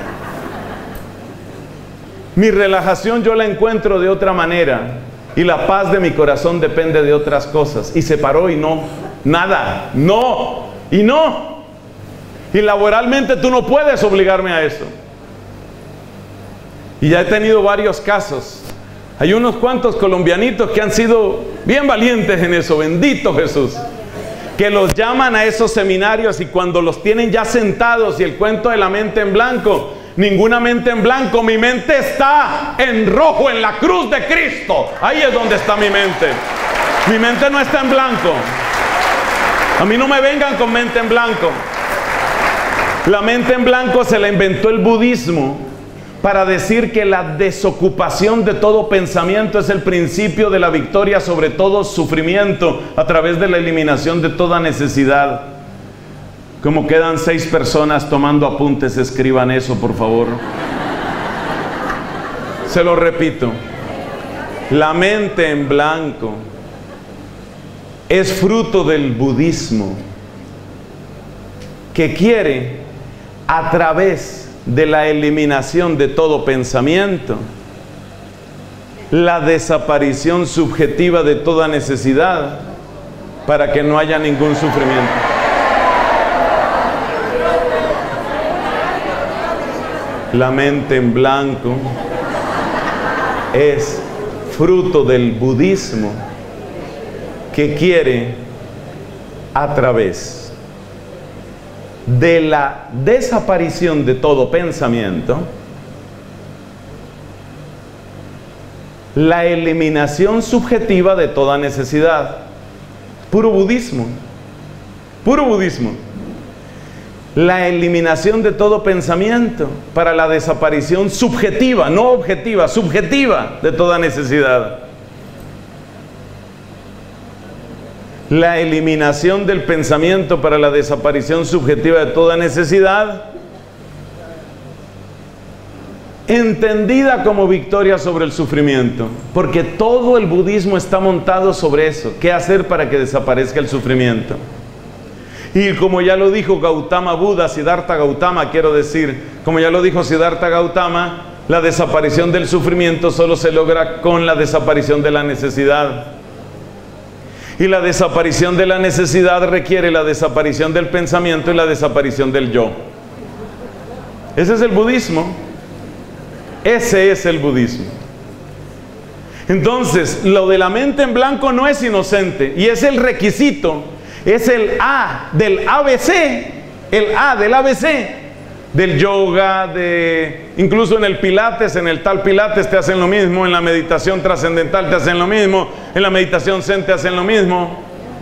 Speaker 1: Mi relajación yo la encuentro de otra manera, y la paz de mi corazón depende de otras cosas. Y se paró y no, nada, no, y no. Y laboralmente tú no puedes obligarme a eso. Y ya he tenido varios casos. Hay unos cuantos colombianitos que han sido bien valientes en eso, bendito Jesús, que los llaman a esos seminarios, y cuando los tienen ya sentados y el cuento de la mente en blanco, ninguna mente en blanco, mi mente está en rojo, en la cruz de Cristo. Ahí es donde está mi mente. Mi mente no está en blanco. A mí no me vengan con mente en blanco. La mente en blanco se la inventó el budismo para decir que la desocupación de todo pensamiento es el principio de la victoria sobre todo sufrimiento a través de la eliminación de toda necesidad. Como quedan 6 personas tomando apuntes, escriban eso, por favor. Se lo repito. La mente en blanco es fruto del budismo, que quiere, a través de la eliminación de todo pensamiento, la desaparición subjetiva de toda necesidad, para que no haya ningún sufrimiento. La mente en blanco es fruto del budismo, que quiere, a través de la desaparición de todo pensamiento, la eliminación subjetiva de toda necesidad. Puro budismo. Puro budismo. La eliminación de todo pensamiento para la desaparición subjetiva, no objetiva, subjetiva de toda necesidad. La eliminación del pensamiento para la desaparición subjetiva de toda necesidad, entendida como victoria sobre el sufrimiento, porque todo el budismo está montado sobre eso. ¿Qué hacer para que desaparezca el sufrimiento? Y como ya lo dijo Gautama Buda, Siddhartha Gautama, quiero decir, como ya lo dijo Siddhartha Gautama, la desaparición del sufrimiento solo se logra con la desaparición de la necesidad. Y la desaparición de la necesidad requiere la desaparición del pensamiento y la desaparición del yo. Ese es el budismo. Ese es el budismo. Entonces, lo de la mente en blanco no es inocente, y es el requisito, es el A del ABC, el A del ABC, del yoga, incluso en el pilates, en el tal pilates te hacen lo mismo, en la meditación trascendental te hacen lo mismo, en la meditación zen te hacen lo mismo.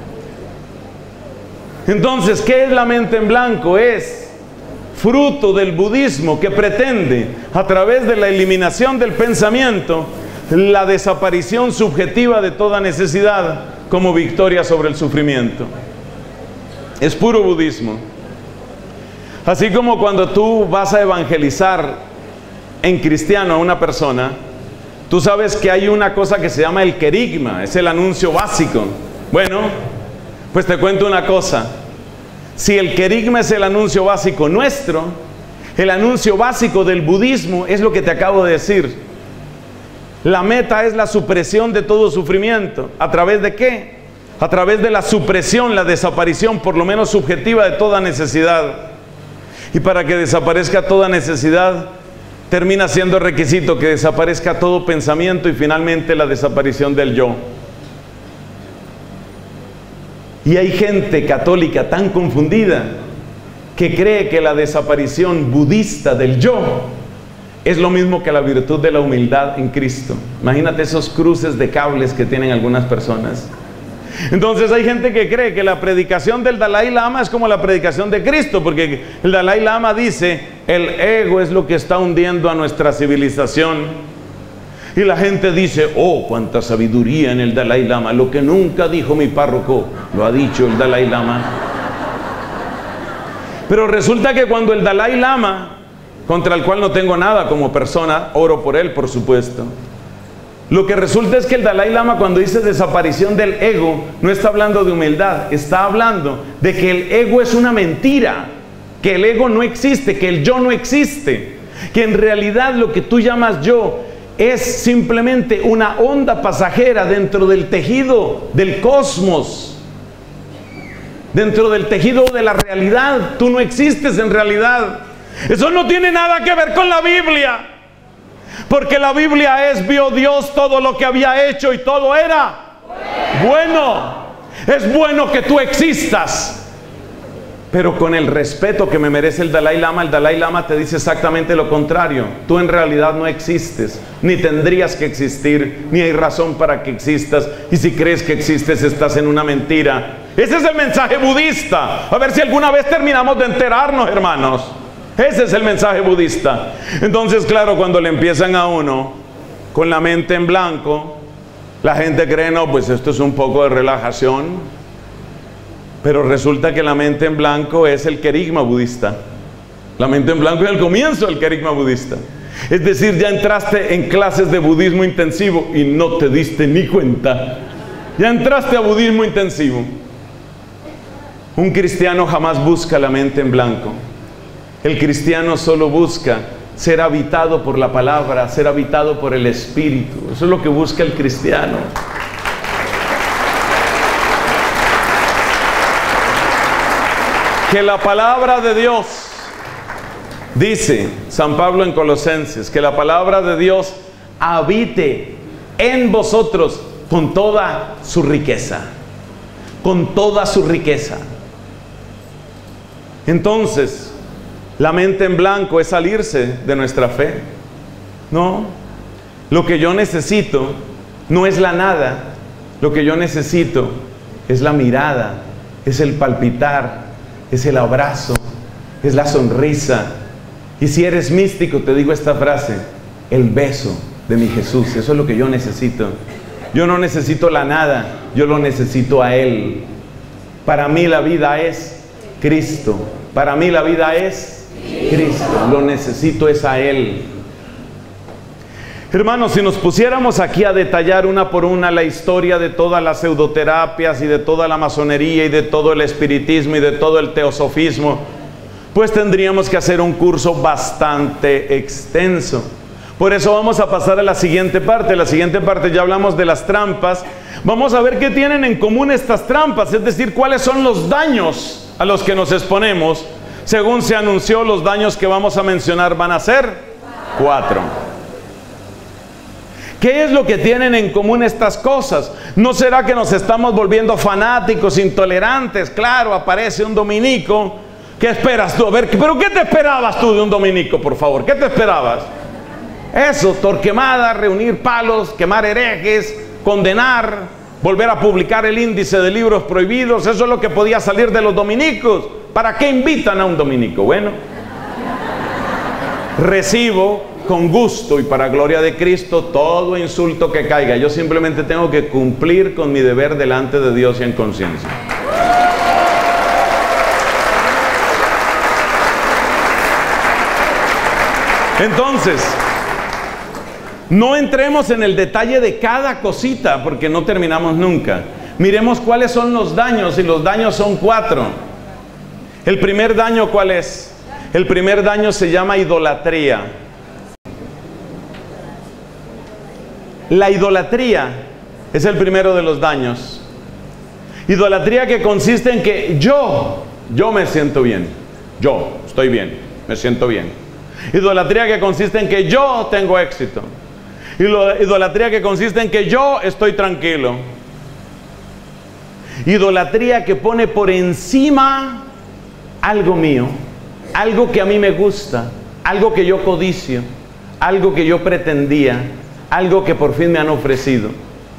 Speaker 1: Entonces, ¿qué es la mente en blanco? Es fruto del budismo, que pretende, a través de la eliminación del pensamiento, la desaparición subjetiva de toda necesidad como victoria sobre el sufrimiento. Es puro budismo. Así como cuando tú vas a evangelizar en cristiano a una persona, tú sabes que hay una cosa que se llama el querigma, es el anuncio básico. Bueno, pues te cuento una cosa. Si el querigma es el anuncio básico nuestro, el anuncio básico del budismo es lo que te acabo de decir. La meta es la supresión de todo sufrimiento. ¿A través de qué? A través de la supresión, la desaparición, por lo menos subjetiva, de toda necesidad. Y para que desaparezca toda necesidad, termina siendo requisito que desaparezca todo pensamiento y finalmente la desaparición del yo. Y hay gente católica tan confundida que cree que la desaparición budista del yo es lo mismo que la virtud de la humildad en Cristo. Imagínate esos cruces de cables que tienen algunas personas. Entonces hay gente que cree que la predicación del Dalai Lama es como la predicación de Cristo, porque el Dalai Lama dice, el ego es lo que está hundiendo a nuestra civilización. Y la gente dice, oh, cuánta sabiduría en el Dalai Lama, lo que nunca dijo mi párroco, lo ha dicho el Dalai Lama. Pero resulta que cuando el Dalai Lama, contra el cual no tengo nada como persona, oro por él, por supuesto, lo que resulta es que el Dalai Lama, cuando dice desaparición del ego, no está hablando de humildad, está hablando de que el ego es una mentira, que el ego no existe, que el yo no existe, que en realidad lo que tú llamas yo es simplemente una onda pasajera dentro del tejido del cosmos, dentro del tejido de la realidad. Tú no existes en realidad. Eso no tiene nada que ver con la Biblia, porque la Biblia es, vio Dios todo lo que había hecho y todo era bueno. Es bueno que tú existas, pero con el respeto que me merece el Dalai Lama te dice exactamente lo contrario. Tú en realidad no existes, ni tendrías que existir, ni hay razón para que existas, y si crees que existes estás en una mentira. Ese es el mensaje budista. A ver si alguna vez terminamos de enterarnos, hermanos. Ese es el mensaje budista. Entonces, claro, cuando le empiezan a uno con la mente en blanco, la gente cree, no, pues esto es un poco de relajación. Pero resulta que la mente en blanco es el querigma budista. La mente en blanco es el comienzo del querigma budista. Es decir, ya entraste en clases de budismo intensivo y no te diste ni cuenta. Ya entraste a budismo intensivo. Un cristiano jamás busca la mente en blanco. El cristiano solo busca ser habitado por la palabra, ser habitado por el Espíritu. Eso es lo que busca el cristiano. Que la palabra de Dios, dice San Pablo en Colosenses, que la palabra de Dios habite en vosotros con toda su riqueza. Con toda su riqueza. Entonces, la mente en blanco es salirse de nuestra fe. No, lo que yo necesito no es la nada. Lo que yo necesito es la mirada, es el palpitar, es el abrazo, es la sonrisa. Y si eres místico, te digo esta frase: el beso de mi Jesús. Eso es lo que yo necesito. Yo no necesito la nada, yo lo necesito a Él. Para mí la vida es Cristo. Para mí la vida es Cristo. Lo necesito es a Él. Hermanos, si nos pusiéramos aquí a detallar una por una la historia de todas las pseudoterapias y de toda la masonería y de todo el espiritismo y de todo el teosofismo, pues tendríamos que hacer un curso bastante extenso. Por eso vamos a pasar a la siguiente parte. La siguiente parte ya hablamos de las trampas. Vamos a ver qué tienen en común estas trampas, es decir, cuáles son los daños a los que nos exponemos. Según se anunció, los daños que vamos a mencionar van a ser 4. ¿Qué es lo que tienen en común estas cosas? ¿No será que nos estamos volviendo fanáticos, intolerantes? Claro, aparece un dominico. ¿Qué esperas tú? A ver, ¿pero qué te esperabas tú de un dominico, por favor? ¿Qué te esperabas? Eso, Torquemada, reunir palos, quemar herejes, condenar, volver a publicar el índice de libros prohibidos. Eso es lo que podía salir de los dominicos. ¿Para qué invitan a un dominico? Bueno, recibo con gusto y para gloria de Cristo todo insulto que caiga. Yo simplemente tengo que cumplir con mi deber delante de Dios y en conciencia. Entonces, no entremos en el detalle de cada cosita porque no terminamos nunca. Miremos cuáles son los daños, y los daños son 4. El primer daño, ¿cuál es? El primer daño se llama idolatría. La idolatría es el primero de los daños. Idolatría que consiste en que yo me siento bien. Yo estoy bien, me siento bien. Idolatría que consiste en que yo tengo éxito. Idolatría que consiste en que yo estoy tranquilo. Idolatría que pone por encima algo mío, algo que a mí me gusta, algo que yo codicio, algo que yo pretendía, algo que por fin me han ofrecido.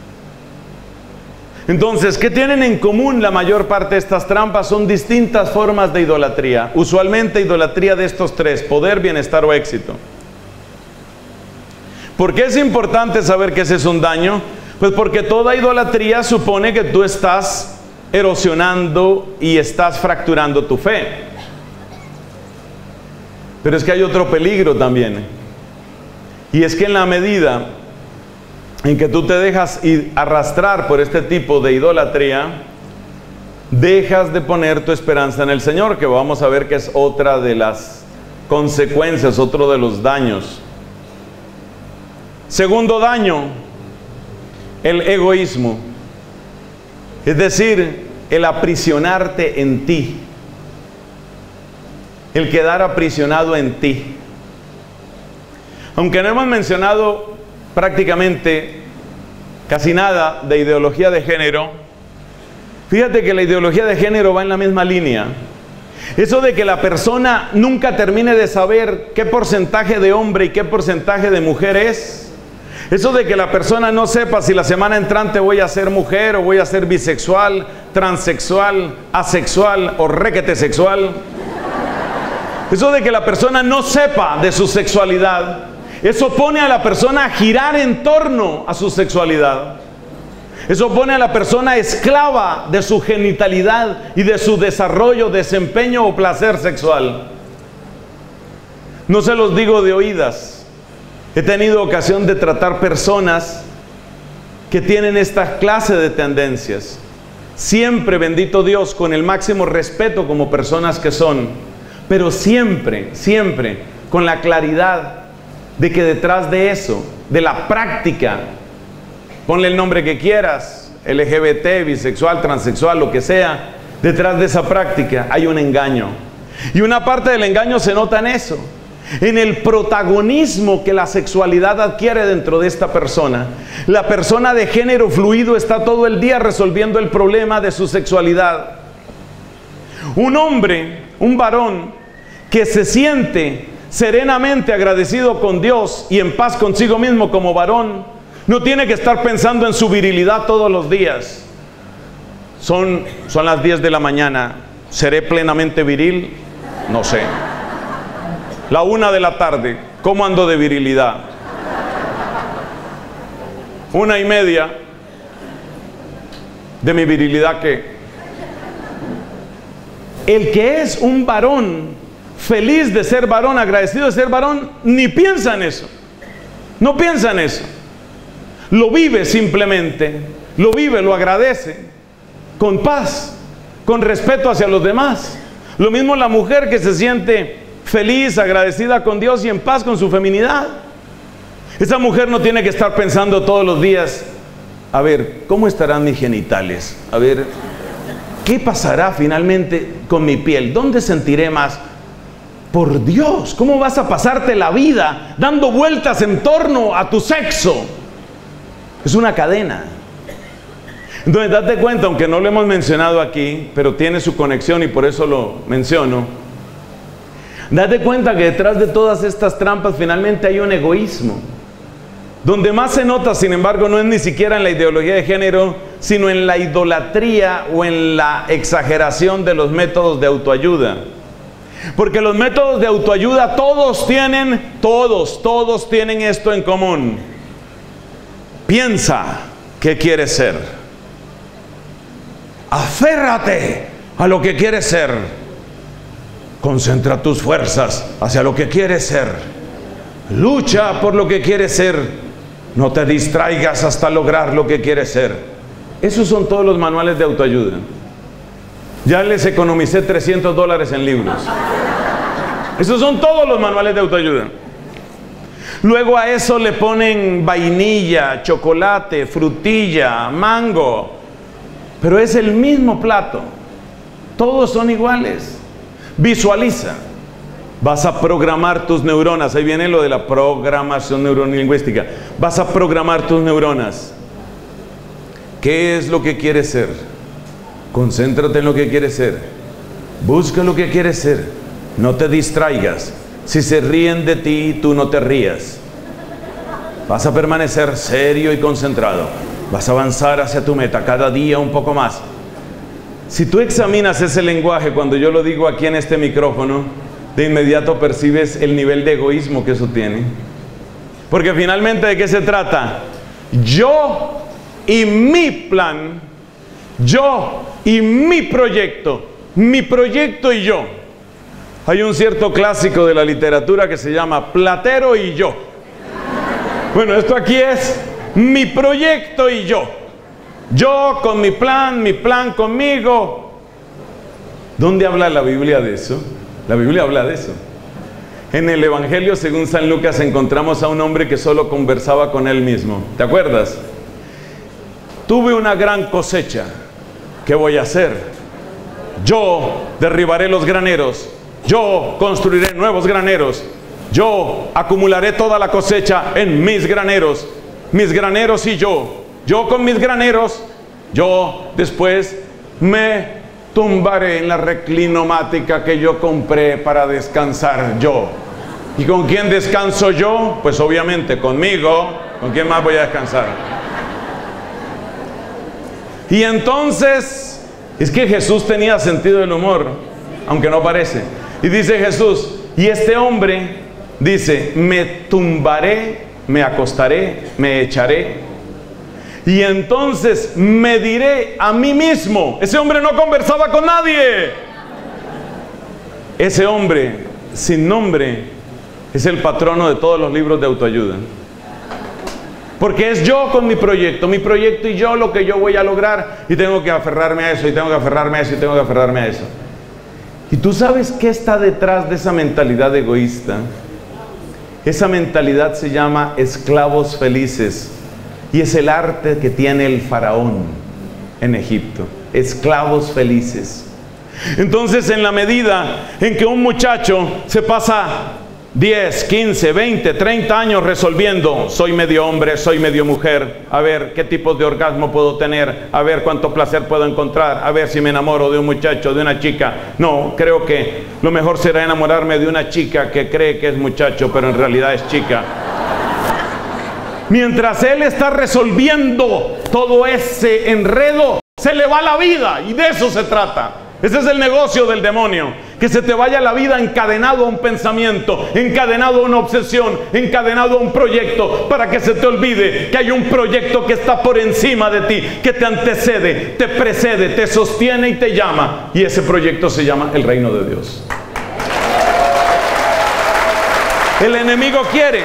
Speaker 1: Entonces, ¿qué tienen en común la mayor parte de estas trampas? Son distintas formas de idolatría. Usualmente idolatría de estos 3: poder, bienestar o éxito. ¿Por qué es importante saber que ese es un daño? Pues porque toda idolatría supone que tú estás erosionando y estás fracturando tu fe. Pero es que hay otro peligro también. Y es que en la medida en que tú te dejas arrastrar por este tipo de idolatría, dejas de poner tu esperanza en el Señor, que vamos a ver que es otra de las consecuencias, otro de los daños. Segundo daño, el egoísmo. Es decir, el aprisionarte en ti. El quedar aprisionado en ti. Aunque no hemos mencionado prácticamente casi nada de ideología de género, fíjate que la ideología de género va en la misma línea. Eso de que la persona nunca termine de saber qué porcentaje de hombre y qué porcentaje de mujer es. Eso de que la persona no sepa si la semana entrante voy a ser mujer o voy a ser bisexual, transexual, asexual o requete sexual. Eso de que la persona no sepa de su sexualidad, eso pone a la persona a girar en torno a su sexualidad. Eso pone a la persona esclava de su genitalidad y de su desarrollo, desempeño o placer sexual. No se los digo de oídas. He tenido ocasión de tratar personas que tienen esta clase de tendencias. Siempre, bendito Dios, con el máximo respeto como personas que son, pero siempre, siempre con la claridad de que detrás de eso, de la práctica, ponle el nombre que quieras, LGBT, bisexual, transexual, lo que sea, detrás de esa práctica hay un engaño. Y una parte del engaño se nota en eso, en el protagonismo que la sexualidad adquiere dentro de esta persona. La persona de género fluido está todo el día resolviendo el problema de su sexualidad. Un hombre, un varón que se siente serenamente agradecido con Dios y en paz consigo mismo como varón, no tiene que estar pensando en su virilidad todos los días. Son las 10 de la mañana, ¿seré plenamente viril? No sé. La 1 de la tarde, ¿cómo ando de virilidad? 1:30 de mi virilidad, ¿qué? El que es un varón, feliz de ser varón, agradecido de ser varón, ni piensa en eso. No piensa en eso. Lo vive simplemente, lo vive, lo agradece, con paz, con respeto hacia los demás. Lo mismo la mujer que se siente feliz, agradecida con Dios y en paz con su feminidad. Esa mujer no tiene que estar pensando todos los días, a ver, ¿cómo estarán mis genitales? A ver, ¿qué pasará finalmente con mi piel? ¿Dónde sentiré más? Por Dios, ¿cómo vas a pasarte la vida dando vueltas en torno a tu sexo? Es una cadena. Entonces, date cuenta, aunque no lo hemos mencionado aquí, pero tiene su conexión y por eso lo menciono. Date cuenta que detrás de todas estas trampas finalmente hay un egoísmo. Donde más se nota, sin embargo, no es ni siquiera en la ideología de género, sino en la idolatría o en la exageración de los métodos de autoayuda. Porque los métodos de autoayuda todos tienen esto en común. Piensa qué quieres ser. Aférrate a lo que quieres ser. Concentra tus fuerzas hacia lo que quieres ser. Lucha por lo que quieres ser. No te distraigas hasta lograr lo que quieres ser. Esos son todos los manuales de autoayuda. Ya les economicé $300 en libros. Esos son todos los manuales de autoayuda. Luego a eso le ponen vainilla, chocolate, frutilla, mango. Pero es el mismo plato. Todos son iguales. Visualiza. Vas a programar tus neuronas. Ahí viene lo de la programación neurolingüística. Vas a programar tus neuronas. ¿Qué es lo que quieres ser? Concéntrate en lo que quieres ser. Busca lo que quieres ser. No te distraigas. Si se ríen de ti, tú no te rías. Vas a permanecer serio y concentrado. Vas a avanzar hacia tu meta cada día un poco más. Si tú examinas ese lenguaje cuando yo lo digo aquí en este micrófono, de inmediato percibes el nivel de egoísmo que eso tiene. Porque finalmente, ¿de qué se trata? Yo y mi plan, yo y mi proyecto y yo. Hay un cierto clásico de la literatura que se llama Platero y yo. Bueno, esto aquí es mi proyecto y yo. Yo con mi plan conmigo. ¿Dónde habla la Biblia de eso? La Biblia habla de eso. En el Evangelio según San Lucas encontramos a un hombre que solo conversaba con él mismo. ¿Te acuerdas? Tuve una gran cosecha. ¿Qué voy a hacer? Yo derribaré los graneros. Yo construiré nuevos graneros. Yo acumularé toda la cosecha en mis graneros y yo. Yo con mis graneros, yo después me tumbaré en la reclinomática que yo compré para descansar yo. ¿Y con quién descanso yo? Pues obviamente conmigo. ¿Con quién más voy a descansar? Y entonces, es que Jesús tenía sentido del humor, aunque no parece. Y dice Jesús, y este hombre dice, me tumbaré, me acostaré, me echaré. Y entonces me diré a mí mismo. Ese hombre no conversaba con nadie. Ese hombre sin nombre es el patrono de todos los libros de autoayuda. Porque es yo con mi proyecto y yo lo que yo voy a lograr, y tengo que aferrarme a eso, y tengo que aferrarme a eso, y tengo que aferrarme a eso. ¿Y tú sabes qué está detrás de esa mentalidad egoísta? Esa mentalidad se llama esclavos felices, y es el arte que tiene el faraón en Egipto. Esclavos felices. Entonces, en la medida en que un muchacho se pasa 10, 15, 20, 30 años resolviendo, soy medio hombre, soy medio mujer, a ver qué tipo de orgasmo puedo tener, a ver cuánto placer puedo encontrar, a ver si me enamoro de un muchacho, de una chica. No, creo que lo mejor será enamorarme de una chica que cree que es muchacho, pero en realidad es chica. Mientras él está resolviendo todo ese enredo, se le va la vida, y de eso se trata. Ese es el negocio del demonio, que se te vaya la vida encadenado a un pensamiento, encadenado a una obsesión, encadenado a un proyecto, para que se te olvide que hay un proyecto que está por encima de ti, que te antecede, te precede, te sostiene y te llama, y ese proyecto se llama el reino de Dios. El enemigo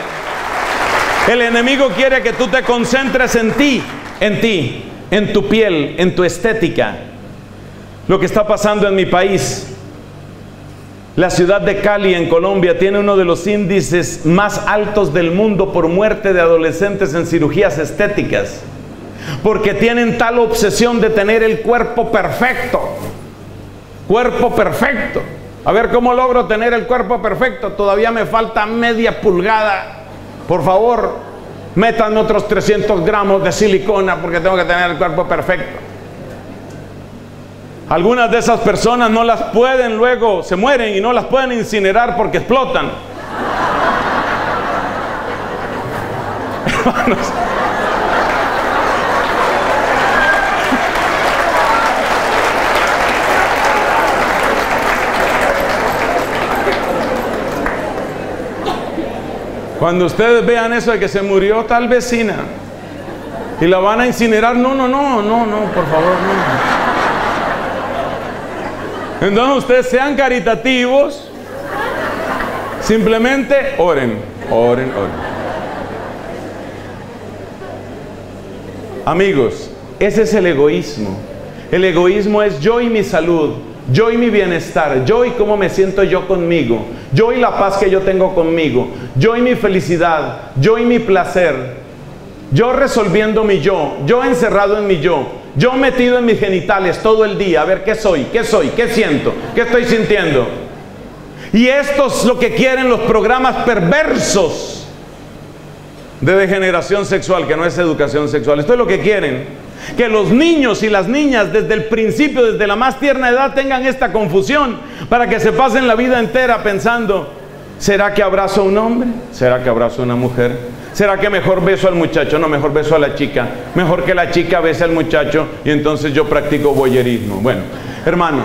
Speaker 1: quiere que tú te concentres en ti, en tu piel, en tu estética. Lo que está pasando en mi país, la ciudad de Cali en Colombia tiene uno de los índices más altos del mundo por muerte de adolescentes en cirugías estéticas, porque tienen tal obsesión de tener el cuerpo perfecto. A ver, ¿cómo logro tener el cuerpo perfecto? Todavía me falta media pulgada. Por favor, métanme otros 300 gramos de silicona porque tengo que tener el cuerpo perfecto. Algunas de esas personas no las pueden, luego se mueren y no las pueden incinerar porque explotan. Hermanos, cuando ustedes vean eso de que se murió tal vecina y la van a incinerar, no, por favor, no. Entonces ustedes sean caritativos, simplemente oren. Amigos, ese es el egoísmo. El egoísmo es yo y mi salud, yo y mi bienestar, yo y cómo me siento yo conmigo, yo y la paz que yo tengo conmigo, yo y mi felicidad, yo y mi placer, yo resolviendo mi yo encerrado en mi yo metido en mis genitales todo el día, a ver qué soy, qué siento, qué estoy sintiendo. Y esto es lo que quieren los programas perversos de degeneración sexual, que no es educación sexual. Esto es lo que quieren, que los niños y las niñas desde el principio, desde la más tierna edad, tengan esta confusión, para que se pasen la vida entera pensando, ¿será que abrazo a un hombre? ¿Será que abrazo a una mujer? ¿Será que mejor beso al muchacho? No, mejor beso a la chica. Mejor que la chica bese al muchacho y entonces yo practico voyerismo. Bueno, hermanos,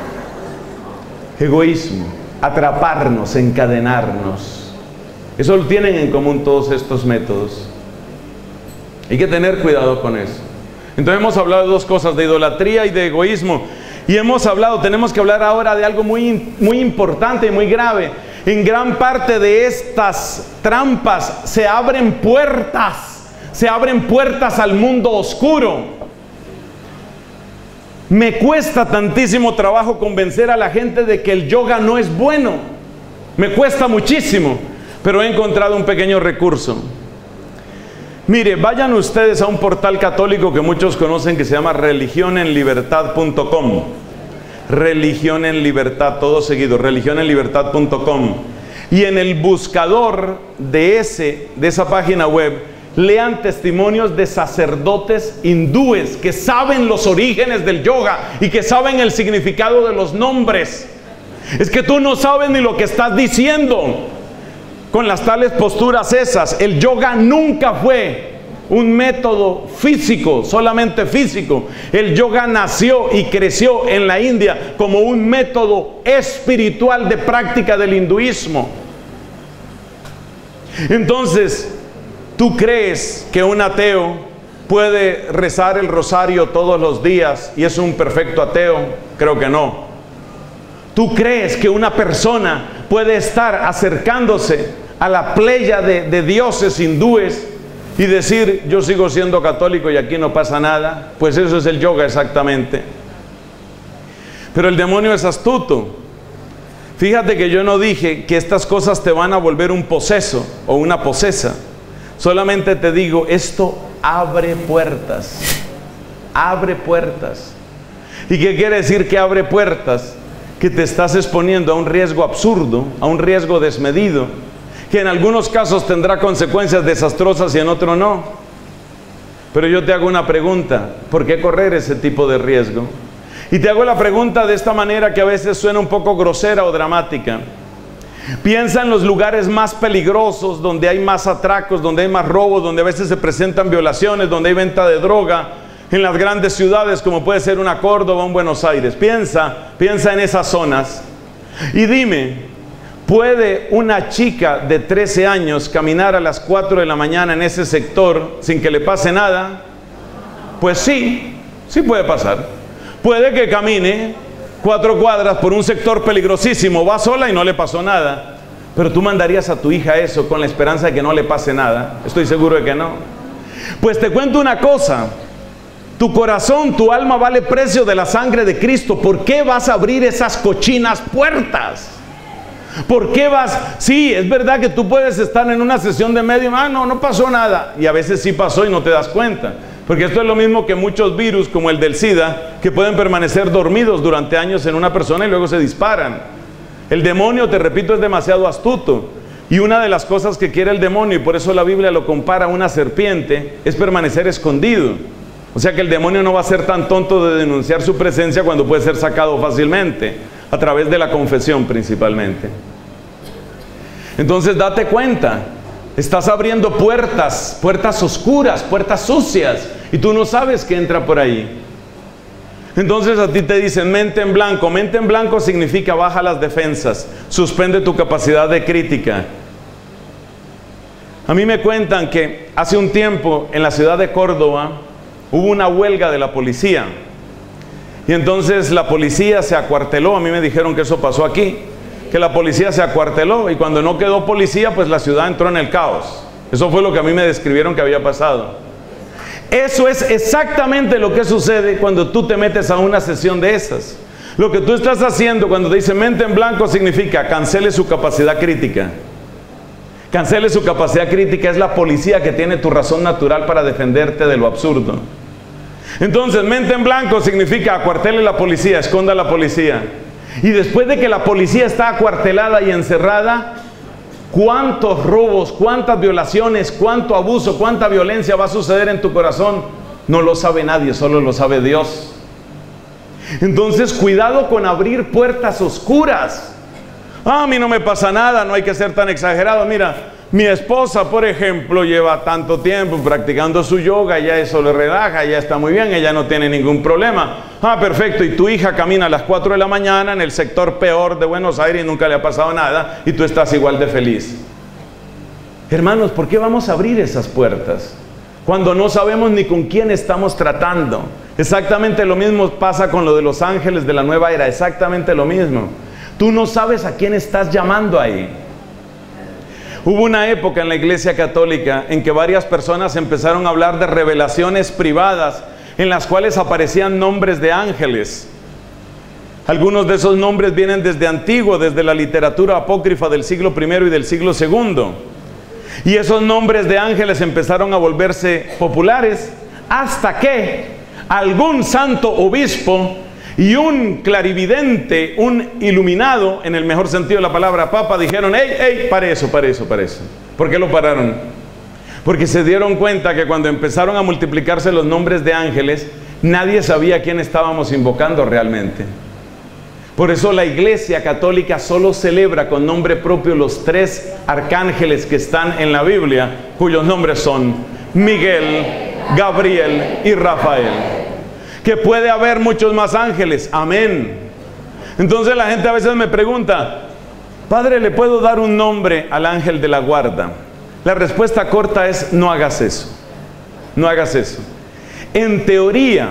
Speaker 1: egoísmo, atraparnos, encadenarnos. Eso lo tienen en común todos estos métodos. Hay que tener cuidado con eso. Entonces hemos hablado de dos cosas, de idolatría y de egoísmo. Y tenemos que hablar ahora de algo muy importante y muy grave. En gran parte de estas trampas se abren puertas al mundo oscuro. Me cuesta tantísimo trabajo convencer a la gente de que el yoga no es bueno. Me cuesta muchísimo, pero he encontrado un pequeño recurso. Mire, vayan ustedes a un portal católico que muchos conocen que se llama religionenlibertad.com. Religión en Libertad, todo seguido, religionenlibertad.com. Y en el buscador de esa página web, lean testimonios de sacerdotes hindúes que saben los orígenes del yoga y que saben el significado de los nombres. Es que tú no sabes ni lo que estás diciendo con las tales posturas esas. El yoga nunca fue un método físico, solamente físico. El yoga nació y creció en la India como un método espiritual de práctica del hinduismo. Entonces, ¿tú crees que un ateo puede rezar el rosario todos los días y es un perfecto ateo? Creo que no. ¿Tú crees que una persona puede estar acercándose a la playa de dioses hindúes y decir, yo sigo siendo católico y aquí no pasa nada. Pues eso es el yoga exactamente. Pero el demonio es astuto. Fíjate que yo no dije que estas cosas te van a volver un poseso o una posesa. Solamente te digo, esto abre puertas. Abre puertas. ¿Y qué quiere decir que abre puertas? Que te estás exponiendo a un riesgo absurdo, a un riesgo desmedido, que en algunos casos tendrá consecuencias desastrosas y en otros no. Pero yo te hago una pregunta, ¿por qué correr ese tipo de riesgo? Y te hago la pregunta de esta manera que a veces suena un poco grosera o dramática. Piensa en los lugares más peligrosos, donde hay más atracos, donde hay más robos, donde a veces se presentan violaciones, donde hay venta de droga, en las grandes ciudades como puede ser una Córdoba o un Buenos Aires. Piensa en esas zonas y dime, ¿puede una chica de 13 años caminar a las 4 de la mañana en ese sector sin que le pase nada? Pues sí, sí puede pasar. Puede que camine 4 cuadras por un sector peligrosísimo, va sola y no le pasó nada. Pero tú mandarías a tu hija eso con la esperanza de que no le pase nada. Estoy seguro de que no. Pues te cuento una cosa. Tu corazón, tu alma vale precio de la sangre de Cristo. ¿Por qué vas a abrir esas cochinas puertas? ¿Por qué vas? Sí, es verdad que tú puedes estar en una sesión de medium. No pasó nada. Y a veces sí pasó y no te das cuenta. Porque esto es lo mismo que muchos virus, como el del SIDA, que pueden permanecer dormidos durante años en una persona y luego se disparan. El demonio, te repito, es demasiado astuto. Y una de las cosas que quiere el demonio, y por eso la Biblia lo compara a una serpiente, es permanecer escondido. O sea que el demonio no va a ser tan tonto de denunciar su presencia cuando puede ser sacado fácilmente, a través de la confesión principalmente. Entonces date cuenta. Estás abriendo puertas oscuras, puertas sucias, y tú no sabes qué entra por ahí. Entonces a ti te dicen mente en blanco. Mente en blanco significa baja las defensas, suspende tu capacidad de crítica. A mí me cuentan que hace un tiempo en la ciudad de Córdoba hubo una huelga de la policía. Y entonces la policía se acuarteló. A mí me dijeron que eso pasó aquí, que la policía se acuarteló, y cuando no quedó policía, pues la ciudad entró en el caos. Eso fue lo que a mí me describieron que había pasado. Eso es exactamente lo que sucede cuando tú te metes a una sesión de esas. Lo que tú estás haciendo cuando te dice mente en blanco significa cancele su capacidad crítica. Cancele su capacidad crítica. Es la policía que tiene tu razón natural para defenderte de lo absurdo. Entonces mente en blanco significa acuartele la policía, esconda a la policía. Y después de que la policía está acuartelada y encerrada, ¿cuántos robos, cuántas violaciones, cuánto abuso, cuánta violencia va a suceder en tu corazón? No lo sabe nadie, solo lo sabe Dios. Entonces, cuidado con abrir puertas oscuras. A mí no me pasa nada, no hay que ser tan exagerado. Mira, mi esposa, por ejemplo, lleva tanto tiempo practicando su yoga, ya eso le relaja, ya está muy bien, ella no tiene ningún problema. Perfecto, y tu hija camina a las 4 de la mañana en el sector peor de Buenos Aires y nunca le ha pasado nada, y tú estás igual de feliz. Hermanos, ¿por qué vamos a abrir esas puertas cuando no sabemos ni con quién estamos tratando? Exactamente lo mismo pasa con lo de los ángeles de la nueva era, exactamente lo mismo. Tú no sabes a quién estás llamando ahí. Hubo una época en la Iglesia Católica en que varias personas empezaron a hablar de revelaciones privadas en las cuales aparecían nombres de ángeles. Algunos de esos nombres vienen desde antiguo, desde la literatura apócrifa del siglo I y del siglo II. Y esos nombres de ángeles empezaron a volverse populares hasta que algún santo obispo y un clarividente, un iluminado, en el mejor sentido de la palabra, papa, dijeron, ¡Ey, para eso! ¿Por qué lo pararon? Porque se dieron cuenta que cuando empezaron a multiplicarse los nombres de ángeles, nadie sabía a quién estábamos invocando realmente. Por eso la Iglesia Católica solo celebra con nombre propio los 3 arcángeles que están en la Biblia, cuyos nombres son Miguel, Gabriel y Rafael. Que puede haber muchos más ángeles, amén. Entonces la gente a veces me pregunta, Padre, ¿le puedo dar un nombre al ángel de la guarda? La respuesta corta es, no hagas eso. No hagas eso. En teoría,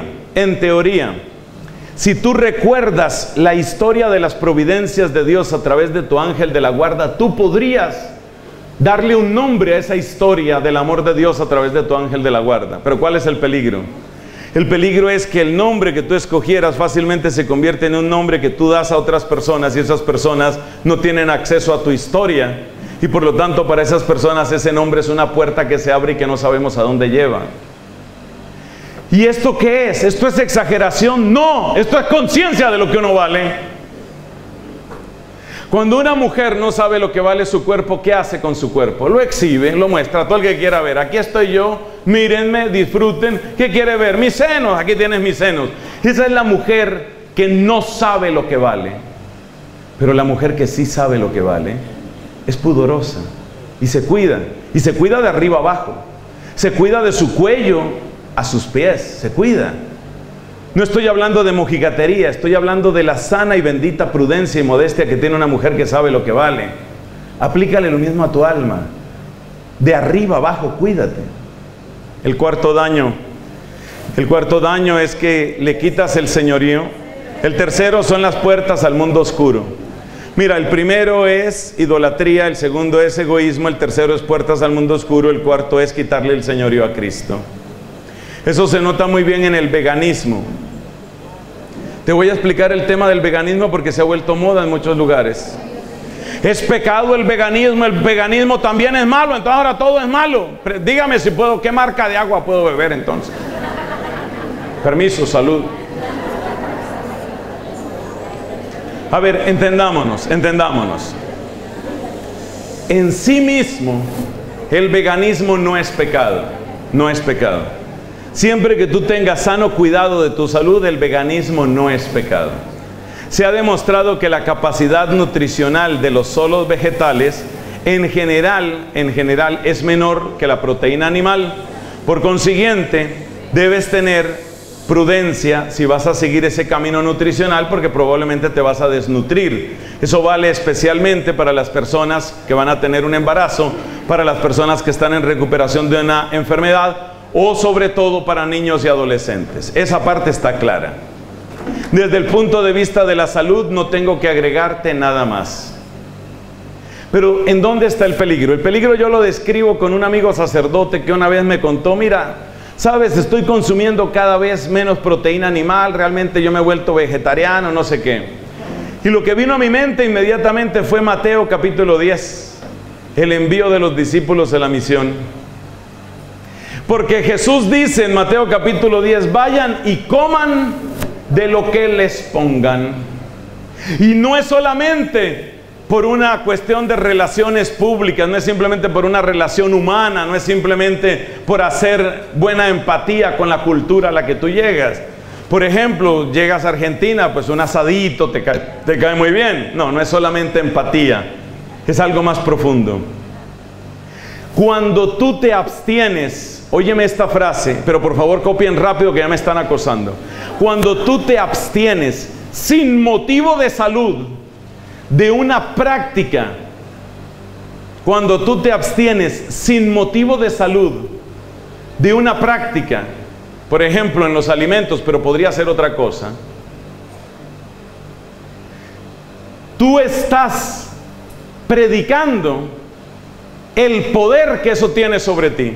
Speaker 1: si tú recuerdas la historia de las providencias de Dios a través de tu ángel de la guarda, tú podrías darle un nombre a esa historia del amor de Dios a través de tu ángel de la guarda. Pero ¿cuál es el peligro? El peligro es que el nombre que tú escogieras fácilmente se convierte en un nombre que tú das a otras personas y esas personas no tienen acceso a tu historia. Y por lo tanto para esas personas ese nombre es una puerta que se abre y que no sabemos a dónde lleva. ¿Y esto qué es? ¿Esto es exageración? No, esto es conciencia de lo que uno vale. Cuando una mujer no sabe lo que vale su cuerpo, ¿qué hace con su cuerpo? Lo exhibe, lo muestra a todo el que quiera ver. Aquí estoy yo, mírenme, disfruten. ¿Qué quiere ver? Mis senos, aquí tienes mis senos. Esa es la mujer que no sabe lo que vale. Pero la mujer que sí sabe lo que vale es pudorosa y se cuida. Y se cuida de arriba abajo. Se cuida de su cuello a sus pies. Se cuida. No estoy hablando de mojigatería, estoy hablando de la sana y bendita prudencia y modestia que tiene una mujer que sabe lo que vale. Aplícale lo mismo a tu alma. De arriba abajo, cuídate. El cuarto daño es que le quitas el señorío. El tercero son las puertas al mundo oscuro. Mira, el primero es idolatría, el segundo es egoísmo, el tercero es puertas al mundo oscuro, el cuarto es quitarle el señorío a Cristo. Eso se nota muy bien en el veganismo. Te voy a explicar el tema del veganismo porque se ha vuelto moda en muchos lugares. Es pecado el veganismo también es malo, entonces ahora todo es malo. Dígame si puedo, ¿qué marca de agua puedo beber entonces? Permiso, salud. A ver, entendámonos. En sí mismo, el veganismo no es pecado, no es pecado. Siempre que tú tengas sano cuidado de tu salud, el veganismo no es pecado. Se ha demostrado que la capacidad nutricional de los solos vegetales en general es menor que la proteína animal. Por consiguiente, debes tener prudencia si vas a seguir ese camino nutricional porque probablemente te vas a desnutrir. Eso vale especialmente para las personas que van a tener un embarazo, para las personas que están en recuperación de una enfermedad, o sobre todo para niños y adolescentes. Esa parte está clara. Desde el punto de vista de la salud no tengo que agregarte nada más. Pero ¿en dónde está el peligro? El peligro yo lo describo con un amigo sacerdote que una vez me contó, mira, sabes, estoy consumiendo cada vez menos proteína animal, realmente yo me he vuelto vegetariano, no sé qué. Y lo que vino a mi mente inmediatamente fue Mateo capítulo 10, el envío de los discípulos de la misión. Porque Jesús dice en Mateo capítulo 10, vayan y coman de lo que les pongan. Y no es solamente por una cuestión de relaciones públicas, no es simplemente por una relación humana, no es simplemente por hacer buena empatía con la cultura a la que tú llegas. Por ejemplo, llegas a Argentina, pues un asadito te cae muy bien. No es solamente empatía, es algo más profundo. Cuando tú te abstienes, óyeme esta frase, pero por favor copien rápido que ya me están acosando. Cuando tú te abstienes sin motivo de salud de una práctica, cuando tú te abstienes sin motivo de salud de una práctica, por ejemplo en los alimentos, pero podría ser otra cosa, tú estás predicando el poder que eso tiene sobre ti.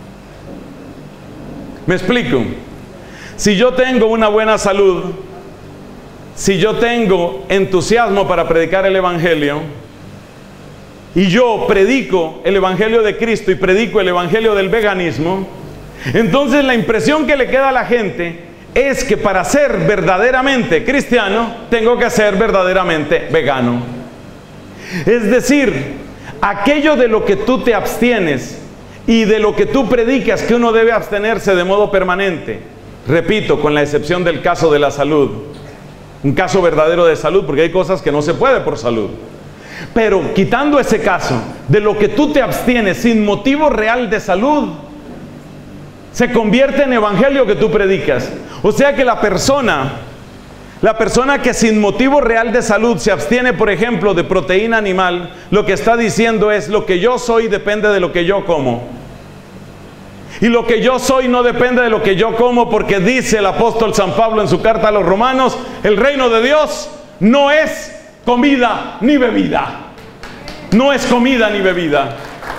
Speaker 1: ¿Me explico? Si yo tengo una buena salud, si yo tengo entusiasmo para predicar el Evangelio, y yo predico el Evangelio de Cristo y predico el Evangelio del veganismo, entonces la impresión que le queda a la gente es que para ser verdaderamente cristiano, tengo que ser verdaderamente vegano. Es decir, aquello de lo que tú te abstienes y de lo que tú predicas que uno debe abstenerse de modo permanente, repito, con la excepción del caso de la salud, un caso verdadero de salud, porque hay cosas que no se puede por salud, pero quitando ese caso, de lo que tú te abstienes sin motivo real de salud, se convierte en evangelio que tú predicas. O sea que la persona que sin motivo real de salud se abstiene, por ejemplo, de proteína animal, lo que está diciendo es: lo que yo soy depende de lo que yo como. Y lo que yo soy no depende de lo que yo como, porque dice el apóstol San Pablo en su carta a los Romanos: el reino de Dios no es comida ni bebida. No es comida ni bebida.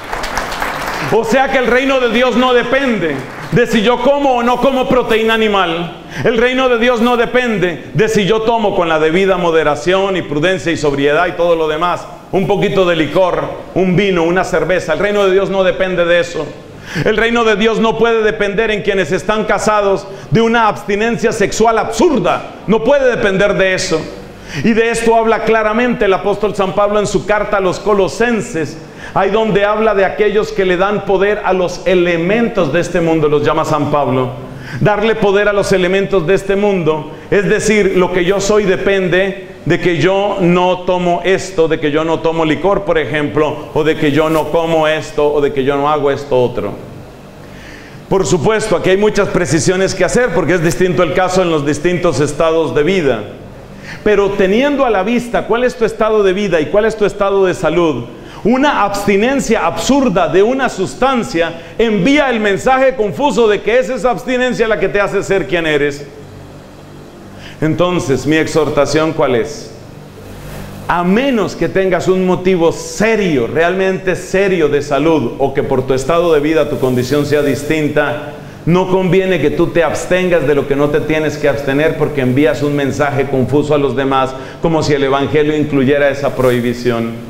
Speaker 1: O sea que el reino de Dios no depende de si yo como o no como proteína animal. El reino de Dios no depende de si yo tomo con la debida moderación y prudencia y sobriedad y todo lo demás un poquito de licor, un vino, una cerveza. El reino de Dios no depende de eso. El reino de Dios no puede depender en quienes están casados de una abstinencia sexual absurda. No puede depender de eso. Y de esto habla claramente el apóstol San Pablo en su carta a los Colosenses. Ahí donde habla de aquellos que le dan poder a los elementos de este mundo, los llama San Pablo. Darle poder a los elementos de este mundo, es decir, lo que yo soy depende de que yo no tomo esto, de que yo no tomo licor, por ejemplo, o de que yo no como esto, o de que yo no hago esto otro. Por supuesto, aquí hay muchas precisiones que hacer, porque es distinto el caso en los distintos estados de vida. Pero teniendo a la vista cuál es tu estado de vida y cuál es tu estado de salud, una abstinencia absurda de una sustancia envía el mensaje confuso de que es esa abstinencia la que te hace ser quien eres. Entonces, mi exhortación, ¿cuál es? A menos que tengas un motivo serio, realmente serio de salud, o que por tu estado de vida tu condición sea distinta, no conviene que tú te abstengas de lo que no te tienes que abstener, porque envías un mensaje confuso a los demás, como si el evangelio incluyera esa prohibición.